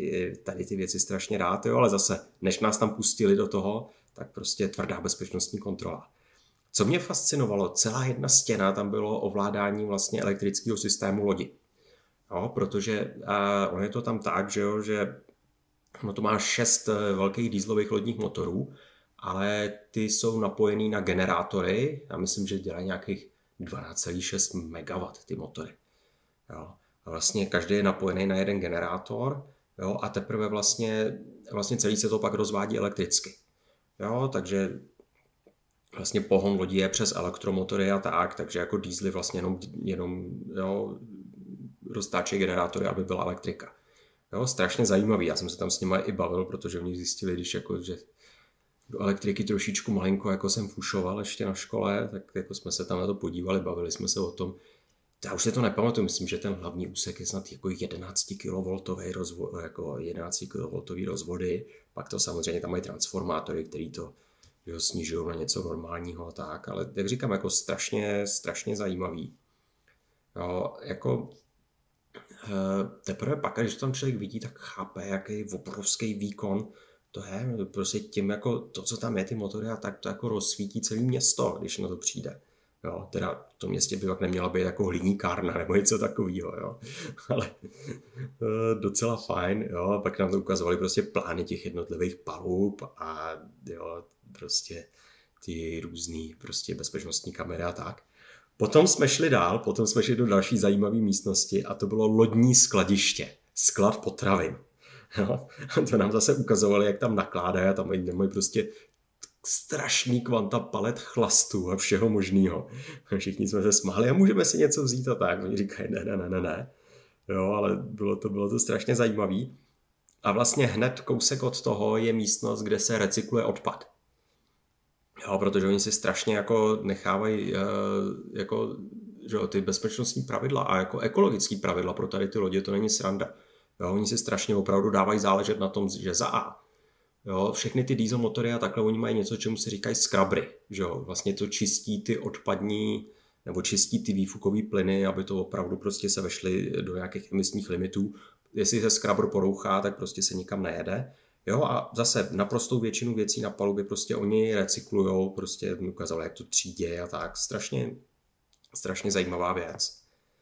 ty věci strašně rád, jo, ale zase, než nás tam pustili do toho, tak prostě tvrdá bezpečnostní kontrola. Co mě fascinovalo, celá jedna stěna, tam bylo ovládání vlastně elektrického systému lodi. Jo, protože on je to tam tak, že ono to má 6 velkých dieselových lodních motorů, ale ty jsou napojený na generátory. Já myslím, že dělají nějakých 12,6 MW ty motory. Jo. A vlastně každý je napojený na jeden generátor, jo, a teprve vlastně celý se to pak rozvádí elektricky. Jo, takže vlastně pohon lodí je přes elektromotory a tak, takže jako diesely vlastně jenom jo, roztáčejí generátory, aby byla elektrika. Jo, strašně zajímavý, já jsem se tam s nimi i bavil, protože oni zjistili, když jako, že do elektriky trošičku malinko jako jsem fušoval ještě na škole, tak jako jsme se tam na to podívali, bavili jsme se o tom. Já už se to nepamatuju, myslím, že ten hlavní úsek je snad jako 11 kV rozvody, pak to samozřejmě tam mají transformátory, který to snižují na něco normálního a tak, ale jak říkám, jako strašně zajímavý. Jo, jako teprve pak, když to tam člověk vidí, tak chápe, jaký obrovský výkon to je, prostě tím jako to, co tam je, ty motory a tak to jako rozsvítí celé město, když na to přijde. Jo, teda v tom městě by pak neměla být jako hliníkárna nebo něco takového, jo. Ale docela fajn, jo. Pak nám to ukazovali prostě plány těch jednotlivých palub a jo, prostě ty různý prostě bezpečnostní kamery a tak. Potom jsme šli dál, do další zajímavé místnosti a to bylo lodní skladiště, sklad potravin. Jo. To nám zase ukazovali, jak tam nakládají a tam mají prostě strašný kvanta palet chlastů a všeho možného. Všichni jsme se smáli a můžeme si něco vzít a tak. Oni říkají ne. Jo, ale bylo to strašně zajímavý. A vlastně hned kousek od toho je místnost, kde se recykluje odpad. Jo, protože oni si strašně jako nechávají jako, že ty bezpečnostní pravidla a jako ekologické pravidla pro tady ty lodě, to není sranda. Jo, oni si strašně opravdu dávají záležet na tom, že za A. Jo, všechny ty diesel motory a takhle oni mají něco, čemu se říkají scrubbery. Že jo, vlastně to čistí ty odpadní nebo čistí ty výfukové plyny, aby to opravdu prostě se vešly do nějakých emisních limitů. Jestli se scrubber porouchá, tak prostě se nikam nejede. Jo, a zase naprostou většinu věcí na palubě prostě oni recyklujou, prostě mi ukázali, jak to třídě a tak. Strašně zajímavá věc.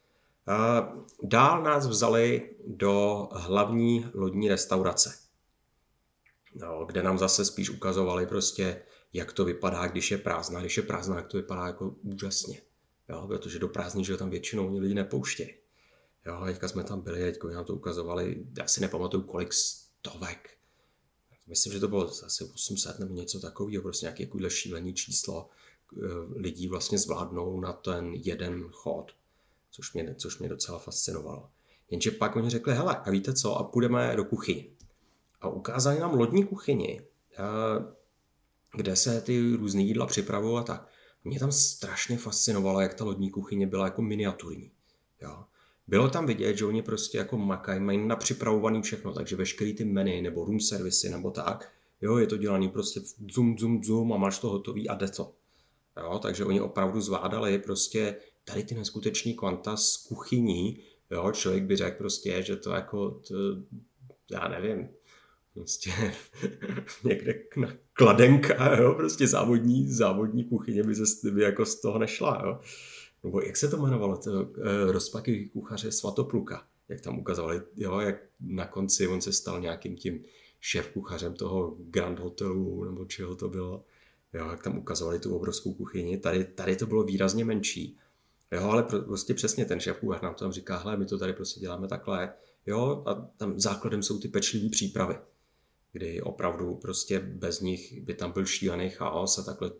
Dál nás vzali do hlavní lodní restaurace, no, kde nám zase spíš ukazovali prostě, jak to vypadá, když je prázdná. Když je prázdná, jak to vypadá jako úžasně. Jo, protože do prázdní, že tam většinou oni lidi nepouštějí. Jo, teďka jsme tam byli, teďka nám to ukazovali, já si nepamatuju, kolik stovek. Myslím, že to bylo asi 800 nebo něco takového, prostě nějaké takovýhle šílený číslo lidí vlastně zvládnou na ten jeden chod, což mě docela fascinovalo. Jenže pak oni řekli, hele, a víte co, a půjdeme do kuchyně. A ukázali nám lodní kuchyni, kde se ty různé jídla připravují a tak. Mě tam strašně fascinovalo, jak ta lodní kuchyně byla jako miniaturní. Jo. Bylo tam vidět, že oni prostě jako makají, mají napřipravovaný všechno, takže veškerý ty menu nebo room servisy nebo tak, jo, je to dělaný prostě zoom a máš to hotový a jde to. Jo, takže oni opravdu zvládali prostě tady ty neskutečný kvanta z kuchyní, jo, člověk by řekl prostě, že to jako, já nevím, prostě někde na kladenka, jo, prostě závodní kuchyně by jako z toho nešla, jo. Nebo jak se to jmenovalo, rozpaky kuchaře Svatopluka, jak tam ukazovali, jo, jak na konci on se stal nějakým tím šéf-kuchařem toho Grand Hotelu, nebo čeho to bylo, jo, jak tam ukazovali tu obrovskou kuchyni, tady to bylo výrazně menší, jo, ale prostě přesně ten šéf-kuchař nám tam říká, hele, my to tady prostě děláme takhle, jo, a tam základem jsou ty pečlivé přípravy, kdy opravdu prostě bez nich by tam byl šílený chaos a takhle,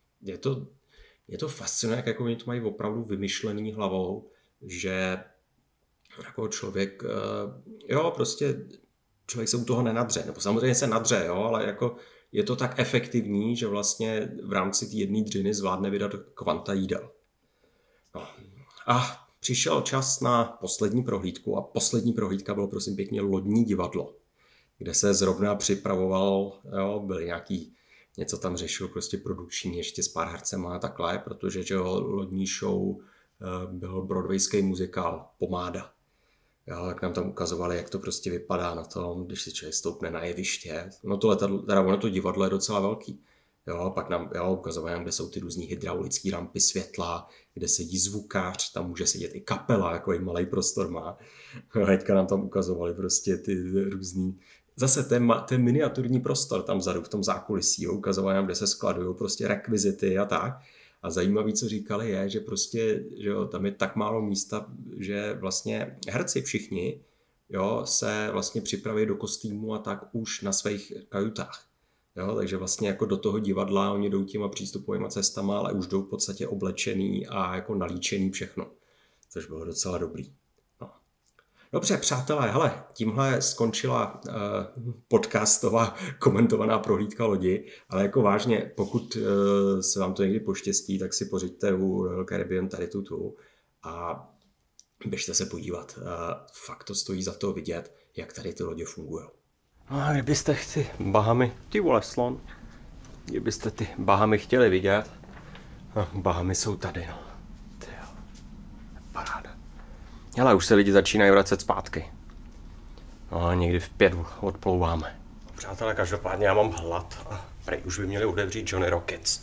je to fascinuje, jak oni to mají opravdu vymyšlený hlavou, že jako člověk, jo, prostě člověk se u toho nenadře, nebo samozřejmě se nadře, jo, ale jako je to tak efektivní, že vlastně v rámci té jedné dřiny zvládne vydat kvanta jídel. No. A přišel čas na poslední prohlídku a poslední prohlídka bylo prosím pěkně Lodní divadlo, kde se zrovna připravoval, jo, byl nějaký, něco tam řešil prostě produkční ještě s pár hercema a takhle, protože že lodní show byl broadwayský muzikál Pomáda. Jo, jak nám tam ukazovali, jak to prostě vypadá na tom, když si člověk stoupne na jeviště. No to letadlo, teda ono to divadlo je docela velký. Jo, pak nám ukazovali, kde jsou ty různý hydraulické rampy světla, kde sedí zvukář, tam může sedět i kapela, jako i malý prostor má. A teďka nám tam ukazovali prostě ty různý. Zase ten miniaturní prostor tam vzadu v tom zákulisí, jo, ukazovali nám, kde se skladují prostě rekvizity a tak. A zajímavé, co říkali, je, že prostě, že jo, tam je tak málo místa, že vlastně herci všichni, jo, se vlastně připraví do kostýmu a tak už na svých kajutách. Jo, takže vlastně jako do toho divadla oni jdou těma přístupovými cestama, ale už jdou v podstatě oblečený a jako nalíčený všechno, což bylo docela dobrý. No. Dobře, přátelé, hele, tímhle skončila podcastová komentovaná prohlídka lodi, ale jako vážně, pokud se vám to někdy poštěstí, tak si pořiďte u Royal Caribbean tady tu a běžte se podívat. Fakt to stojí za to vidět, jak tady ty lodě fungují. No a kdybyste Bahamy, ty vole slon, kdybyste ty Bahamy chtěli vidět, Bahamy jsou tady, no. Tyjo, paráda. Ale už se lidi začínají vracet zpátky. No a někdy v 5 odplouváme. Přátelé, každopádně já mám hlad a prej už by měli otevřít Johnny Rockets.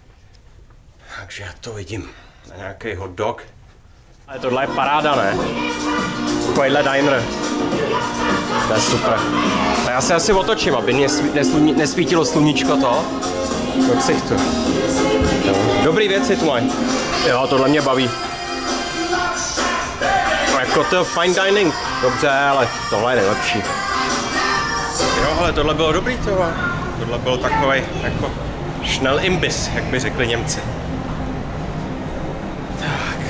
Takže já to vidím na nějaký hot dog. Ale tohle je paráda, ne? Takovýhle diner. To je super. A já se asi otočím, aby mě nesvítilo sluníčko to. Do ksichtu. Dobrý věci tu mají. Jo, tohle mě baví. Jako to fine dining. Dobře, ale tohle je nejlepší. Jo, ale tohle bylo dobrý tohle. Tohle byl takovej jako schnell Imbiss, jak by řekli Němci. Tak.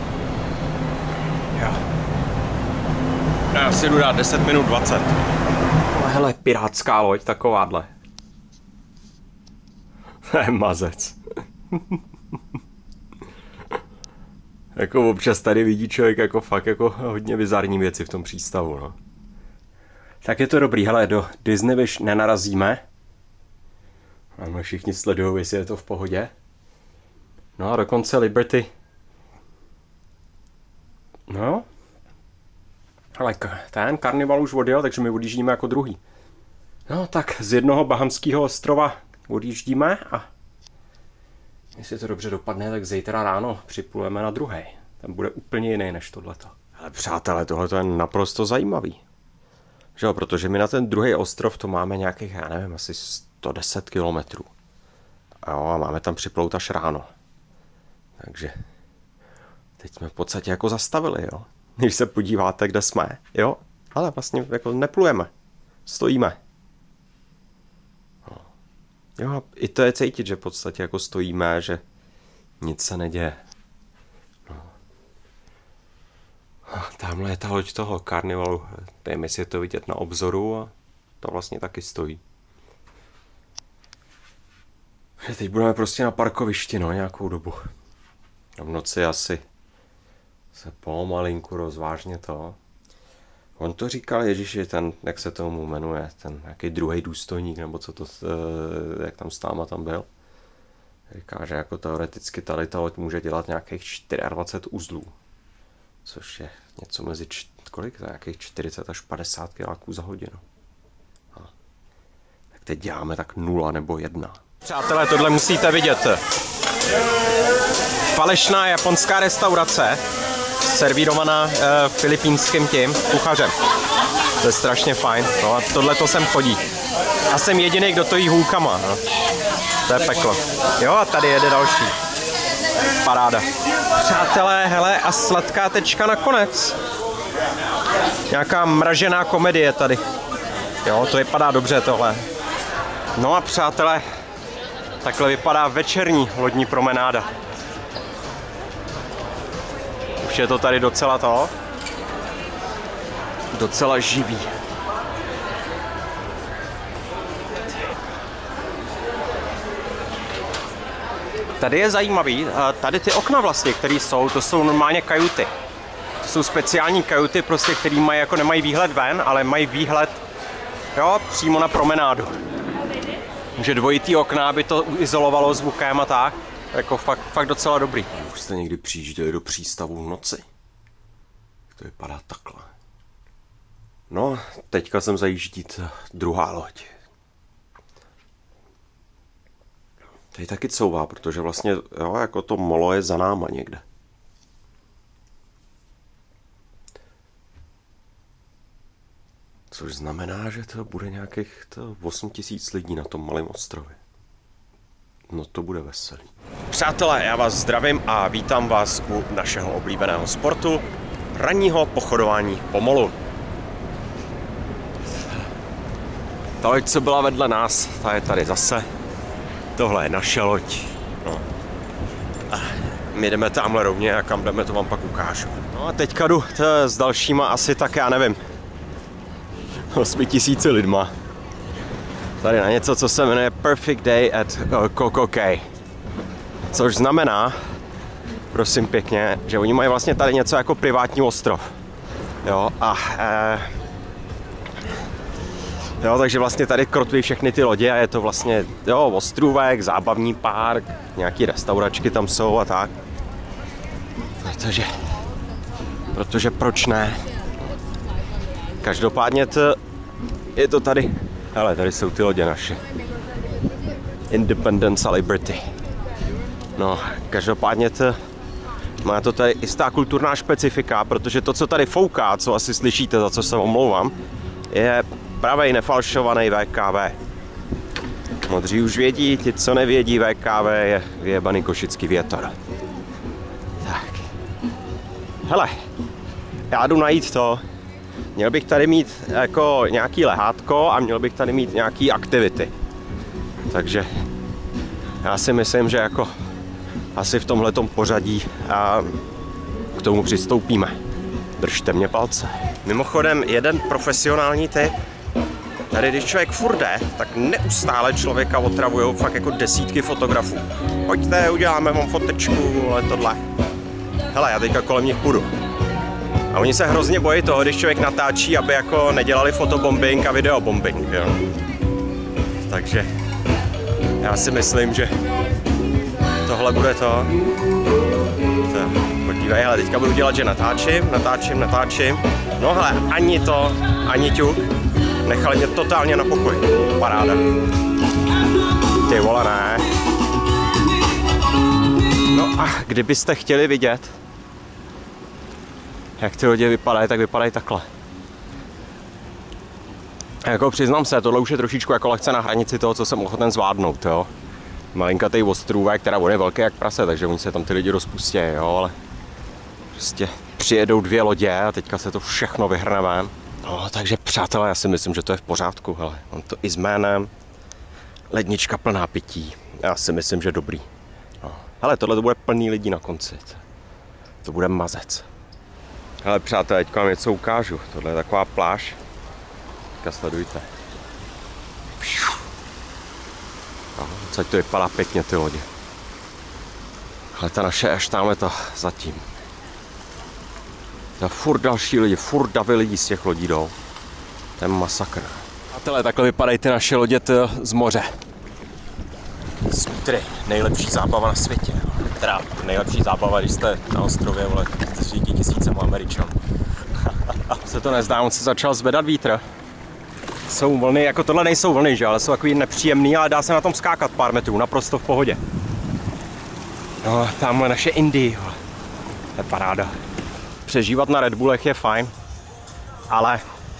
Jo. Já si jdu dát 10 minut 20. Ale hele, pirátská loď, takováhle. To je mazec. Jako občas tady vidí člověk jako fakt jako hodně bizarní věci v tom přístavu, no. Tak je to dobrý, hele, do Disney Wish nenarazíme. Máme všichni sledují, jestli je to v pohodě. No a dokonce Liberty. No. Ale ten karnival už odjel, takže my odjíždíme jako druhý. No tak z jednoho bahamského ostrova odjíždíme a jestli to dobře dopadne, tak zítra ráno připlujeme na druhý. Ten bude úplně jiný než tohleto. Ale přátelé, tohleto je naprosto zajímavý. Že jo, protože my na ten druhý ostrov to máme nějakých, já nevím, asi 110 kilometrů. A máme tam připlout až ráno. Takže teď jsme v podstatě jako zastavili, jo. Když se podíváte, kde jsme, jo. Ale vlastně jako neplujeme. Stojíme. No. Jo, a i to je cítit, že v podstatě jako stojíme, že nic se neděje. No. Tamhle je ta loď toho karnivalu. Nevím, jestli je to vidět na obzoru a to vlastně taky stojí. Teď budeme prostě na parkovišti, no, nějakou dobu. A v noci asi se pomalinku rozvážně to. On to říkal Ježíši, ten, jak se tomu jmenuje, ten nějaký druhý důstojník, nebo co to, jak tam s náma tam byl. Říká, že jako teoreticky tady ta loď může dělat nějakých 24 uzlů. Což je něco mezi, kolik? Nějakých 40 až 50 kiláků za hodinu. teď děláme tak 0 nebo 1. Přátelé, tohle musíte vidět. Falešná japonská restaurace, servírovaná filipínským kuchařem. To je strašně fajn. No a tohle to sem chodí. A jsem jediný, kdo to jí hůlkama. No. To je peklo. Jo, a tady jede další. Paráda. Přátelé, hele, a sladká tečka nakonec. Nějaká mražená komedie tady. Jo, to vypadá dobře tohle. No a přátelé, takhle vypadá večerní lodní promenáda. Už je to tady docela živý. Tady je zajímavý, tady ty okna vlastně, které jsou, to jsou normálně kajuty. To jsou speciální kajuty, prostě, které mají, jako nemají výhled ven, ale mají výhled, jo, přímo na promenádu. Že dvojitý okna by to izolovalo zvukem a tak. Jako fakt docela dobrý. Už jste někdy přijížděli do přístavu v noci? To vypadá takhle. No, teďka jsem zajíždít druhá loď. Tady taky couvá, protože vlastně, jo, jako to molo je za náma někde. Což znamená, že to bude nějakých 8 000 lidí na tom malém ostrově. No to bude veselý. Přátelé, já vás zdravím a vítám vás u našeho oblíbeného sportu, ranního pochodování po molu. Ta loď, co byla vedle nás, ta je tady zase. Tohle je naše loď. No. My jdeme tamhle rovně a kam jdeme, to vám pak ukážu. No a teďka jdu s dalšíma asi tak, já nevím, 8 000 lidma. Tady na něco, co se jmenuje Perfect Day at Coco Cay. Což znamená, prosím pěkně, že oni mají vlastně tady něco jako privátní ostrov. Jo, a jo, takže vlastně tady krotví všechny ty lodě a je to vlastně, jo, ostrůvek, zábavní park, nějaký restauračky tam jsou a tak. Protože proč ne? Každopádně je to tady, hele, tady jsou ty lodě naše. Independence a Liberty. No, každopádně má to tady jistá kulturná specifika, protože to, co tady fouká, co asi slyšíte, za co se omlouvám, je pravej nefalšovaný VKV. Modří už vědí, ti, co nevědí, VKV je vyjebaný košický větor. Tak. Hele, já jdu najít to. Měl bych tady mít jako nějaký lehátko a měl bych tady mít nějaký aktivity. Takže já si myslím, že jako asi v tomhletom pořadí a k tomu přistoupíme. Držte mě palce. Mimochodem, jeden profesionální tip. Tady, když člověk furt jde, tak neustále člověka otravujou fakt jako desítky fotografů. Pojďte, uděláme vám fotečku, ale tohle. Hele, já teďka kolem nich půjdu. A oni se hrozně bojí toho, když člověk natáčí, aby jako nedělali fotobombing a videobombing, jo. Takže já si myslím, že tohle bude to. Podívej, hele, teďka budu dělat, že natáčím. No hele, ani to, ani ťuk. Nechali mě totálně na pokoji. Paráda. Ty vole, ne. No a kdybyste chtěli vidět, jak ty lodě vypadají, tak vypadají takhle. Jako přiznám se, tohle už je trošičku jako lehce na hranici toho, co jsem ochoten zvládnout, jo. Malinkatej ostrůvek, která on je velký jak prase, takže oni se tam ty lidi rozpustí, jo, ale prostě přijedou 2 lodě a teďka se to všechno vyhrneme. No, takže přátelé, já si myslím, že to je v pořádku, hele, mám to i s jménem, lednička plná pití, já si myslím, že dobrý. No. Hele, tohle to bude plný lidí na konci, to bude mazec. Hele přátelé, teďka vám něco ukážu, tohle je taková pláž, teďka sledujte. No, teď to vypadá pěkně ty lodě. Ale ta naše až tamhle to zatím. To furt další lidi, furt davy lidí z těch lodí jdou. To je masakr. Přátelé, takhle vypadají ty naše lodě z moře. Skútry, nejlepší zábava na světě. Teda nejlepší zábava, když jste na ostrově, vole, svítí tisícem Američanů. Se to nezdá, on se začal zvedat vítr. Jsou vlny, jako tohle nejsou vlny, že? Ale jsou takový nepříjemný, ale dá se na tom skákat pár metrů, naprosto v pohodě. No, tamhle naše Indie, to je paráda. Přežívat na Red Bullech je fajn, ale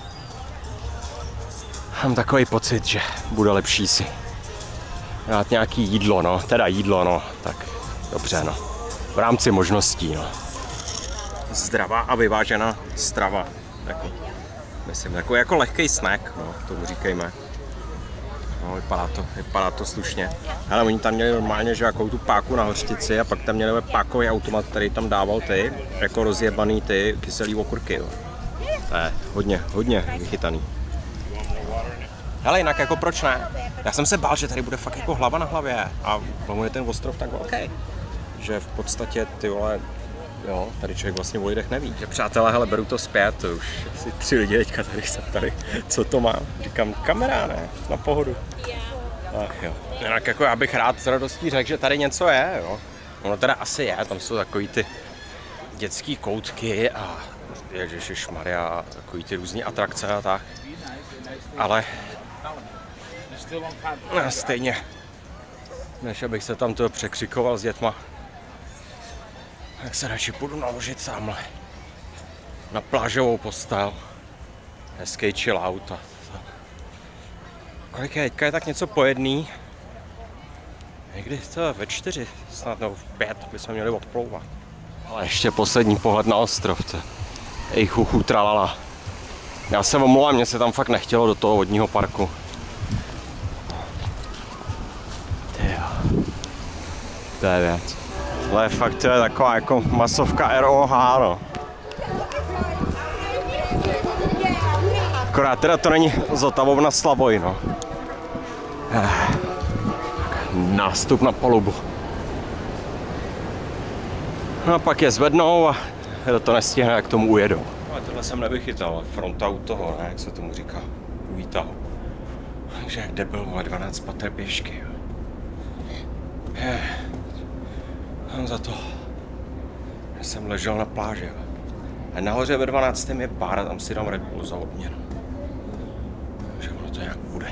mám takový pocit, že bude lepší si dát nějaký jídlo, no, teda jídlo, no, tak dobře, no, v rámci možností, no. Zdravá a vyvážená strava, jako, myslím, jako lehký snack, no, tomu říkejme. No, vypadá to slušně. Ale oni tam měli normálně, že jakou tu páku na hořčici a pak tam měli pákový automat, který tam dával ty, jako rozjebaný ty kyselý okurky, jo. To je hodně vychytaný. Hele, jinak jako proč ne? Já jsem se bál, že tady bude fakt jako hlava na hlavě a je ten ostrov tak velký, že v podstatě ty vole, jo, tady člověk vlastně o lidech neví. Že přátelé, hele, beru to zpět, to už asi 3 lidi teďka tady se ptali, co to má. Říkám, kamera, ne, na pohodu. Ach jo. Jinak jako já bych rád s radostí řekl, že tady něco je, jo. Ono teda asi je, tam jsou takový ty dětský koutky a ježišmarja, takový ty různý atrakce a tak. Ale stejně, než abych se tam to překřikoval s dětma, tak se radši půjdu naložit tamhle na plážovou postel, hezký chill out. Kolik je teďka, je tak něco po jedný, někdy to ve 4, snad nebo v 5 bychom měli odplouvat. Ale ještě poslední pohled na ostrov, to ej chuchu tralala. Já se omlouvám, mě se tam fakt nechtělo do toho vodního parku. To je věc. Ale fakt to je taková jako masovka ROH, no. Akorát teda to není zotavovna Slavoj, no. Nástup na palubu. No a pak je zvednou a to nestihne, jak tomu ujedou. Ale tohle jsem nevychytal, fronta u toho, ne, jak se tomu říká, u výtahu. Takže jak debil, 12 pater pěšky, jo. Mám za to, že jsem ležel na pláži. A nahoře ve 12. je bar a tam si dám Red Bull za odměnu. Takže ono to nějak bude.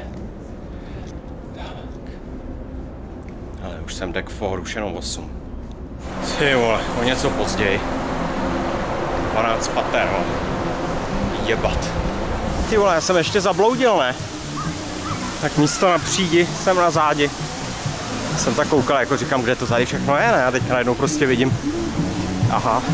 Tak. Ale už jsem deck 4, už jenom 8. Ty vole, o něco později. 12 pater, no. Jebat. Ty vole, já jsem ještě zabloudil, ne? Tak místo na přídi jsem na zádi. Jsem tak koukal, jako říkám, kde to tady všechno je, ne? A teďka najednou prostě vidím. Aha.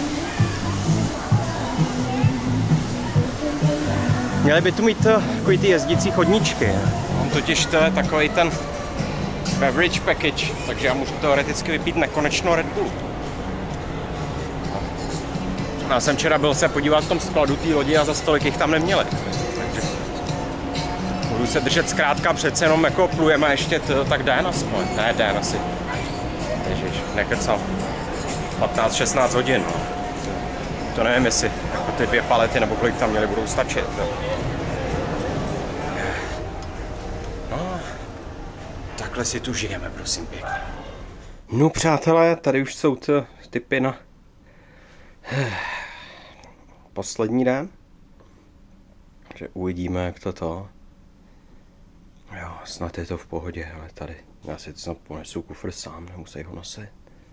Měli by tu mít takový ty jezdící chodníčky. Mám totiž to je takový ten beverage package, takže já můžu teoreticky vypít nekonečno Red Bull. Já jsem včera byl se podívat v tom skladu té lodi a za stolik jich tam neměli. Takže budu se držet zkrátka, přece jenom jako plujeme ještě tak den aspoň. Ne, den asi. Ježiš, nekecal. 15-16 hodin. No. To nevím, jestli jako ty 2 palety nebo kolik tam měli budou stačit. No, takhle si tu žijeme, prosím pěkně. No přátelé, tady už jsou ty typy na poslední den. Takže uvidíme, jak to. Jo, snad je to v pohodě, ale tady já si snad ponesu kufr sám, nemusí ho nosit.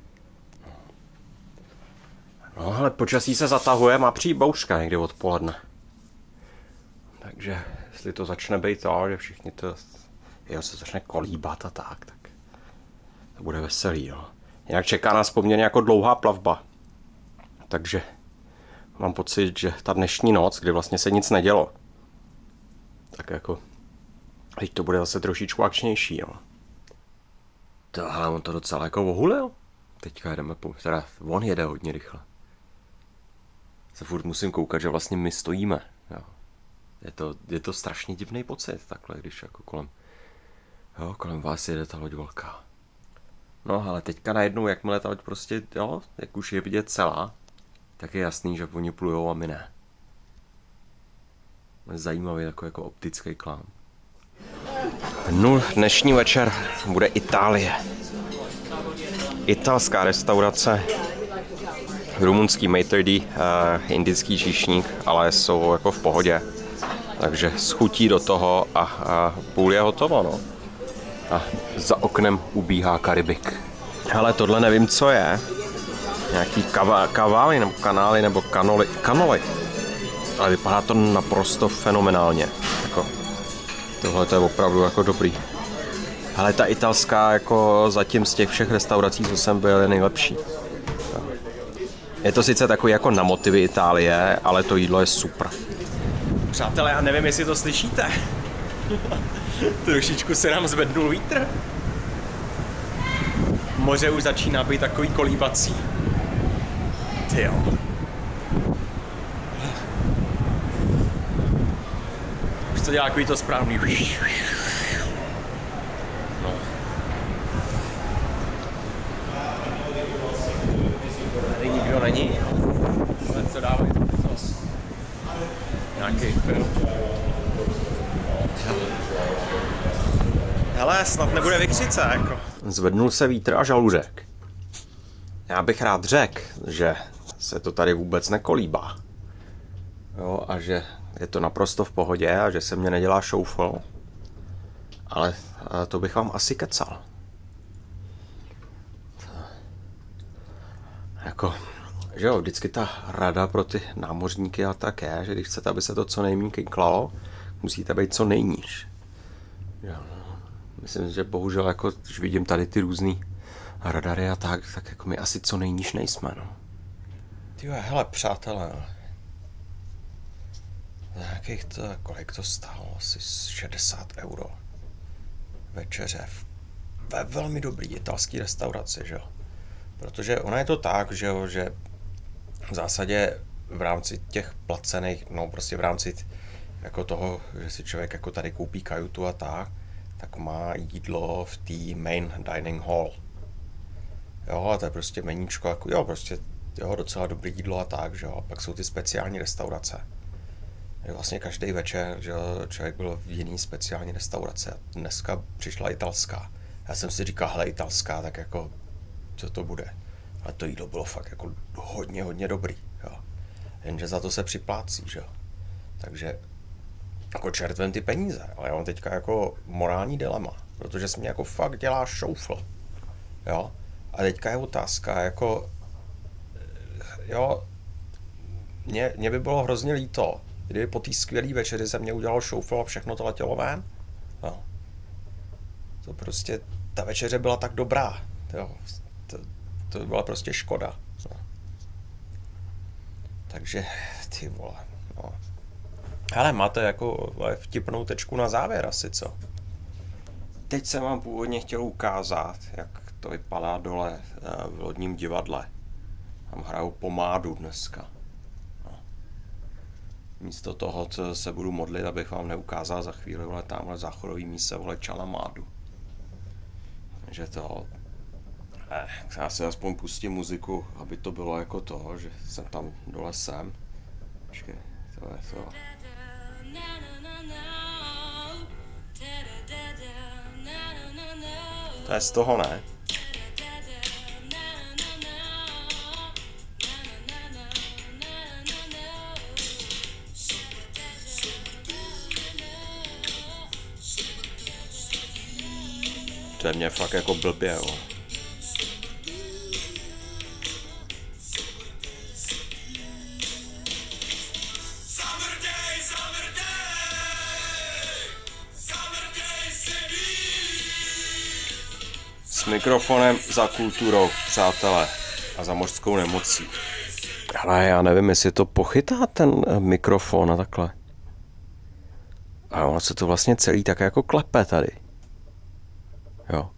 No, ale počasí se zatahuje, má přijít bouřka někdy odpoledne. Takže jestli to začne být to, že všichni to se začne kolíbat a tak to bude veselý, no. Jinak čeká nás poměrně jako dlouhá plavba. Takže mám pocit, že ta dnešní noc, kdy vlastně se nic nedělo, tak jako teď to bude zase trošičku akčnější, jo. Ale on to docela jako ohulil. Teďka jedeme teda on jede hodně rychle. Se furt musím koukat, že vlastně my stojíme, jo. Je to strašně divný pocit, takhle, když jako kolem vás jede ta loď velká. No, ale teďka najednou, jakmile ta loď prostě, jo, jak už je vidět celá, tak je jasný, že oni plujou a my ne. Zajímavý jako optický klám. No, dnešní večer bude Itálie. Italská restaurace, rumunský Maitre D', indický číšník, ale jsou jako v pohodě. Takže schutí do toho a půl je hotovo, no. A za oknem ubíhá Karibik. Hele, tohle nevím, co je. Nějaký kavály nebo kanály nebo kanoly. Ale vypadá to naprosto fenomenálně. Jako, tohle to je opravdu jako dobrý. Ale ta italská jako zatím z těch všech restaurací, co jsem byl, je nejlepší. Je to sice takový jako na motivy Itálie, ale to jídlo je super. Přátelé, já nevím, jestli to slyšíte. Trošičku se nám zvednul vítr. Moře už začíná být takový kolíbací. Ty jo. Už to dělá takový to správný. No. Tady nikdo není. Ale co dávají? Nějaký film. Hele, snad nebude vykřice, jako. Zvednul se vítr a žaludek. Já bych rád řekl, že se to tady vůbec nekolíbá. Jo, a že je to naprosto v pohodě a že se mě nedělá šoufl. Ale to bych vám asi kecal. Jako, že jo, vždycky ta rada pro ty námořníky a tak je, že když chcete, aby se to co nejméně kinklalo, musíte být co nejníž. Jo. Myslím, že bohužel, jako, když vidím tady ty různý radary a tak jako my asi co nejníž nejsme, no. Tyjo, hele, přátelé, no. Nějakých to, kolik to stálo? Asi 60 € večeře ve velmi dobrý italský restauraci, že jo. Protože ona je to tak, že jo, že v zásadě v rámci těch placených, no prostě v rámci jako toho, že si člověk jako tady koupí kajutu a tak má jídlo v té main dining hall. Jo, a to je prostě meníčko, jako jo, prostě jo, docela dobrý jídlo a tak, že jo. A pak jsou ty speciální restaurace. Vlastně každý večer, že člověk byl v jiný speciální restauraci. Dneska přišla italská. Já jsem si říkal, hele, italská, tak jako, co to bude? Ale to jídlo bylo fakt jako hodně dobrý, jo. Jenže za to se připlácí, že jo. Takže jako čert vem ty peníze, ale já mám teďka jako morální dilema, protože se mě jako fakt dělá šoufl, jo. A teďka je otázka, jako, jo, mě by bylo hrozně líto, kdyby po té skvělé večeři se mě udělalo šoufl a všechno to letělo ven. No. To prostě, ta večeře byla tak dobrá. Jo. To byla prostě škoda. No. Takže, ty vole, no. Ale máte jako vtipnou tečku na závěr asi, co? Teď jsem vám původně chtěl ukázat, jak to vypadá dole v lodním divadle. Tam hrajou pomádu dneska. Místo toho, co se budu modlit, abych vám neukázal za chvíli, vole, tamhle záchodový míse, vole, čalamádu. Takže to... já si aspoň pustím muziku, aby to bylo jako to, že jsem tam dole sem. Počkej, to je to. To je z toho, ne? To je mě fakt jako blbě, jo. S mikrofonem za kulturou, přátelé, a za mořskou nemocí. Ale já nevím, jestli to pochytá ten mikrofon a takhle. A ono se to vlastně celý tak jako klepe tady. Jo.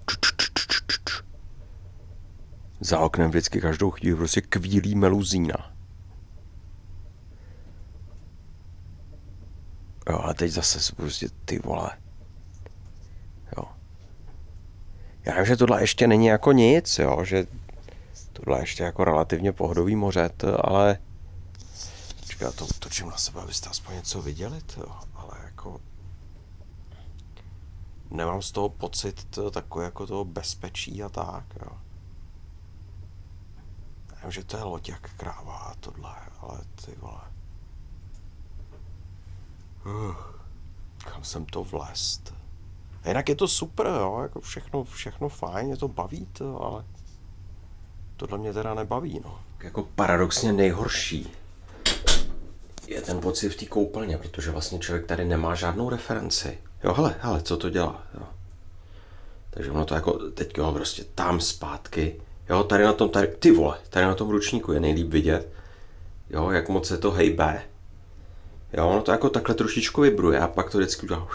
Za oknem vždycky každou chvíli prostě kvílí meluzína. Jo, a teď zase prostě ty vole. Jo. Já vím, že tohle ještě není jako nic, jo, že tohle ještě jako relativně pohodový moře, ale počkej, já to utočím na sebe, abyste aspoň něco viděli, jo, ale jako nemám z toho pocit takové jako toho bezpečí a tak, jo. Já vím, že to je loď jak kráva a tohle, ale ty vole. Kam jsem to vlést? A jinak je to super, jo, jako všechno fajn, je to baví to, ale tohle mě teda nebaví, no. Jako paradoxně nejhorší je ten pocit v té koupelně, protože vlastně člověk tady nemá žádnou referenci. Jo, hele, co to dělá, jo. Takže ono to jako teď jo, prostě tam zpátky, jo, tady na tom ručníku je nejlíp vidět, jo, jak moc se to hejbe. Jo, ono to jako takhle trošičku vibruje a pak to vždycky udělá.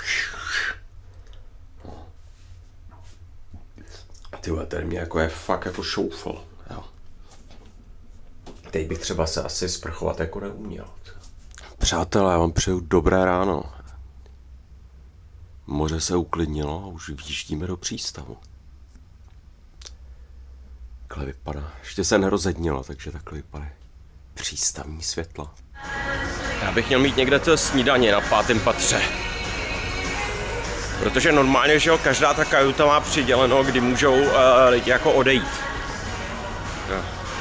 Tyhle, tady mě jako je fakt jako šoufl, jo. Teď bych třeba se asi sprchovat jako neuměl. Přátelé, já vám přeju dobré ráno. Moře se uklidnilo a už výjíždíme do přístavu. Takhle vypadá. Ještě se nerozednilo, takže takhle vypadá přístavní světla. Já bych měl mít někde to snídaně na 5. patře. Protože normálně, že jo, každá ta kajuta má přiděleno, kdy můžou lidi jako odejít. Jo.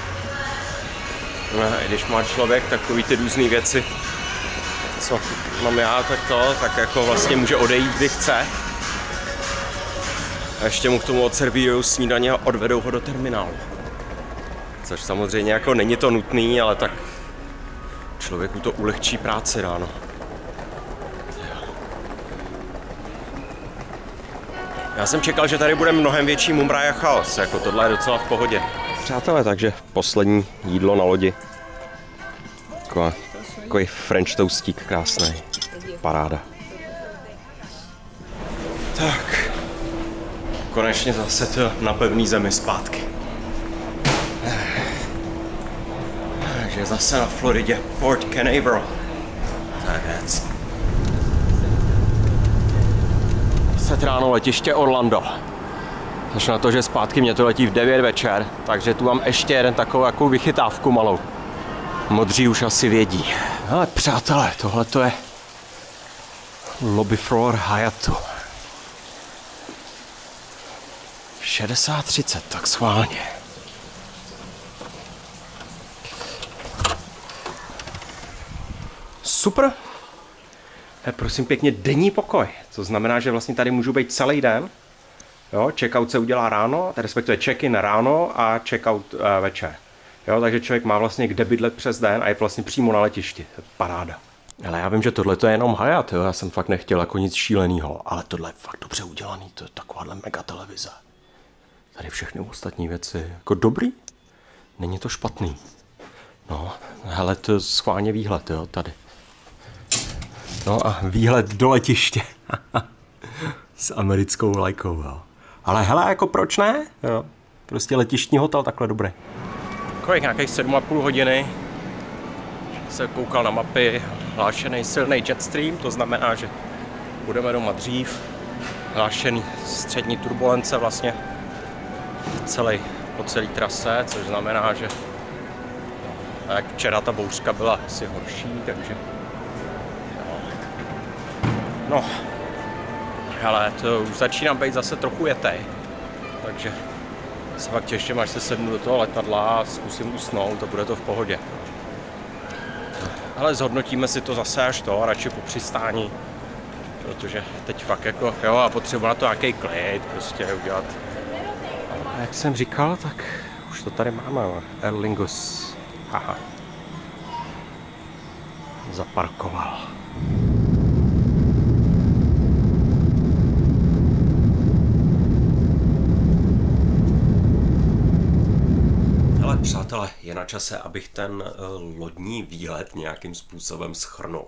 No, když má člověk takový ty různé věci, co mám já, tak jako vlastně může odejít, kdy chce. A ještě mu k tomu odservírujou snídaně a odvedou ho do terminálu. Což samozřejmě jako není to nutný, ale tak člověku to ulehčí práci ráno. Já jsem čekal, že tady bude mnohem větší mumraj a chaos, jako tohle je docela v pohodě. Přátelé, takže poslední jídlo na lodi. Takový French toastík krásný. Paráda. Tak. Konečně zase to na pevný zemi zpátky. Takže zase na Floridě, Port Canaveral. To je věc. Zase ráno letiště Orlando. Až na to, že zpátky mě to letí v 9 večer, takže tu mám ještě jeden takovou vychytávku malou. Modří už asi vědí. Ale přátelé, tohle to je lobby floor Hyattu. 60:30, tak schválně. Super. Prosím pěkně, denní pokoj. To znamená, že vlastně tady můžu být celý den. Jo, checkout se udělá ráno, respektive check-in ráno a checkout večer. Jo, takže člověk má vlastně kde bydlet přes den a je vlastně přímo na letišti. Paráda. Ale já vím, že tohle to je jenom Hyatt, jo? Já jsem fakt nechtěl jako nic šílenýho, ale tohle je fakt dobře udělaný, to je takováhle mega televize. Tady všechny ostatní věci, jako dobrý, není to špatný. No, hele, to je schválně výhled, jo, tady. No a výhled do letiště. S americkou vlajkou, jo. Ale hele, jako proč ne? Jo. Prostě letištní hotel takhle dobrý. Kolik, nějakých 7,5 hodiny. Se koukal na mapy, hlášený silný jetstream, to znamená, že budeme dřív. Hlášený střední turbulence vlastně po celé trase, což znamená, že jak včera ta bouřka byla asi horší, takže no, hele, to už začínám být zase trochu jetej, takže se fakt těším, až se sednu do toho letadla a zkusím usnout, to bude to v pohodě. Ale zhodnotíme si to zase až to, radši po přistání, protože teď fakt jako, jo, a potřebuji na to nějaký klid, prostě udělat. A jak jsem říkal, tak už to tady máme, Aer Lingus, haha, zaparkoval. Hele, přátelé, je na čase, abych ten lodní výlet nějakým způsobem shrnul.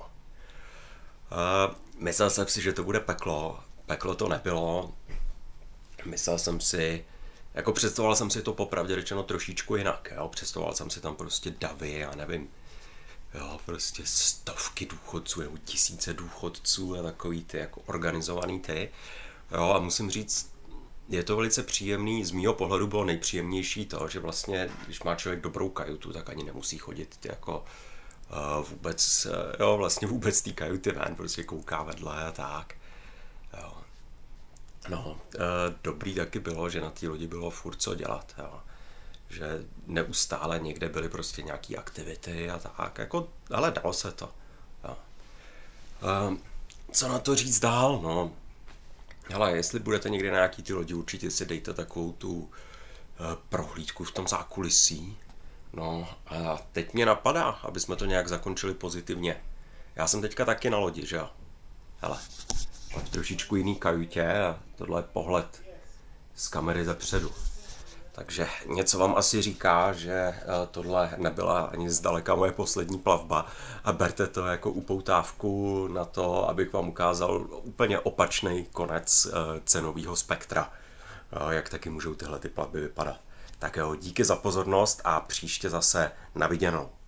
Myslel jsem si, že to bude peklo. Peklo to nebylo. Myslel jsem si, jako představoval jsem si to popravdě řečeno trošičku jinak. Jo? Představoval jsem si tam prostě davy, já nevím, jo, prostě stovky důchodců, nebo tisíce důchodců a takový ty jako organizovaný ty. Jo, a musím říct, je to velice příjemný, z mýho pohledu bylo nejpříjemnější to, že vlastně, když má člověk dobrou kajutu, tak ani nemusí chodit jako vůbec, jo, vlastně vůbec té kajuty ven, prostě kouká vedle a tak. Jo. No, dobrý taky bylo, že na té lodi bylo furt co dělat, jo. Že neustále někde byly prostě nějaký aktivity a tak, jako, ale dalo se to. Jo. Co na to říct dál, no. Hele, jestli budete někde na nějaký ty lodi, určitě si dejte takovou tu prohlídku v tom zákulisí. No a teď mě napadá, aby jsme to nějak zakončili pozitivně. Já jsem teďka taky na lodi, že jo? Hele, v trošičku jiný kajutě a tohle je pohled z kamery zepředu. Takže něco vám asi říká, že tohle nebyla ani zdaleka moje poslední plavba a berte to jako upoutávku na to, abych vám ukázal úplně opačný konec cenového spektra, jak taky můžou tyhle ty plavby vypadat. Tak jo, díky za pozornost a příště zase na viděnou.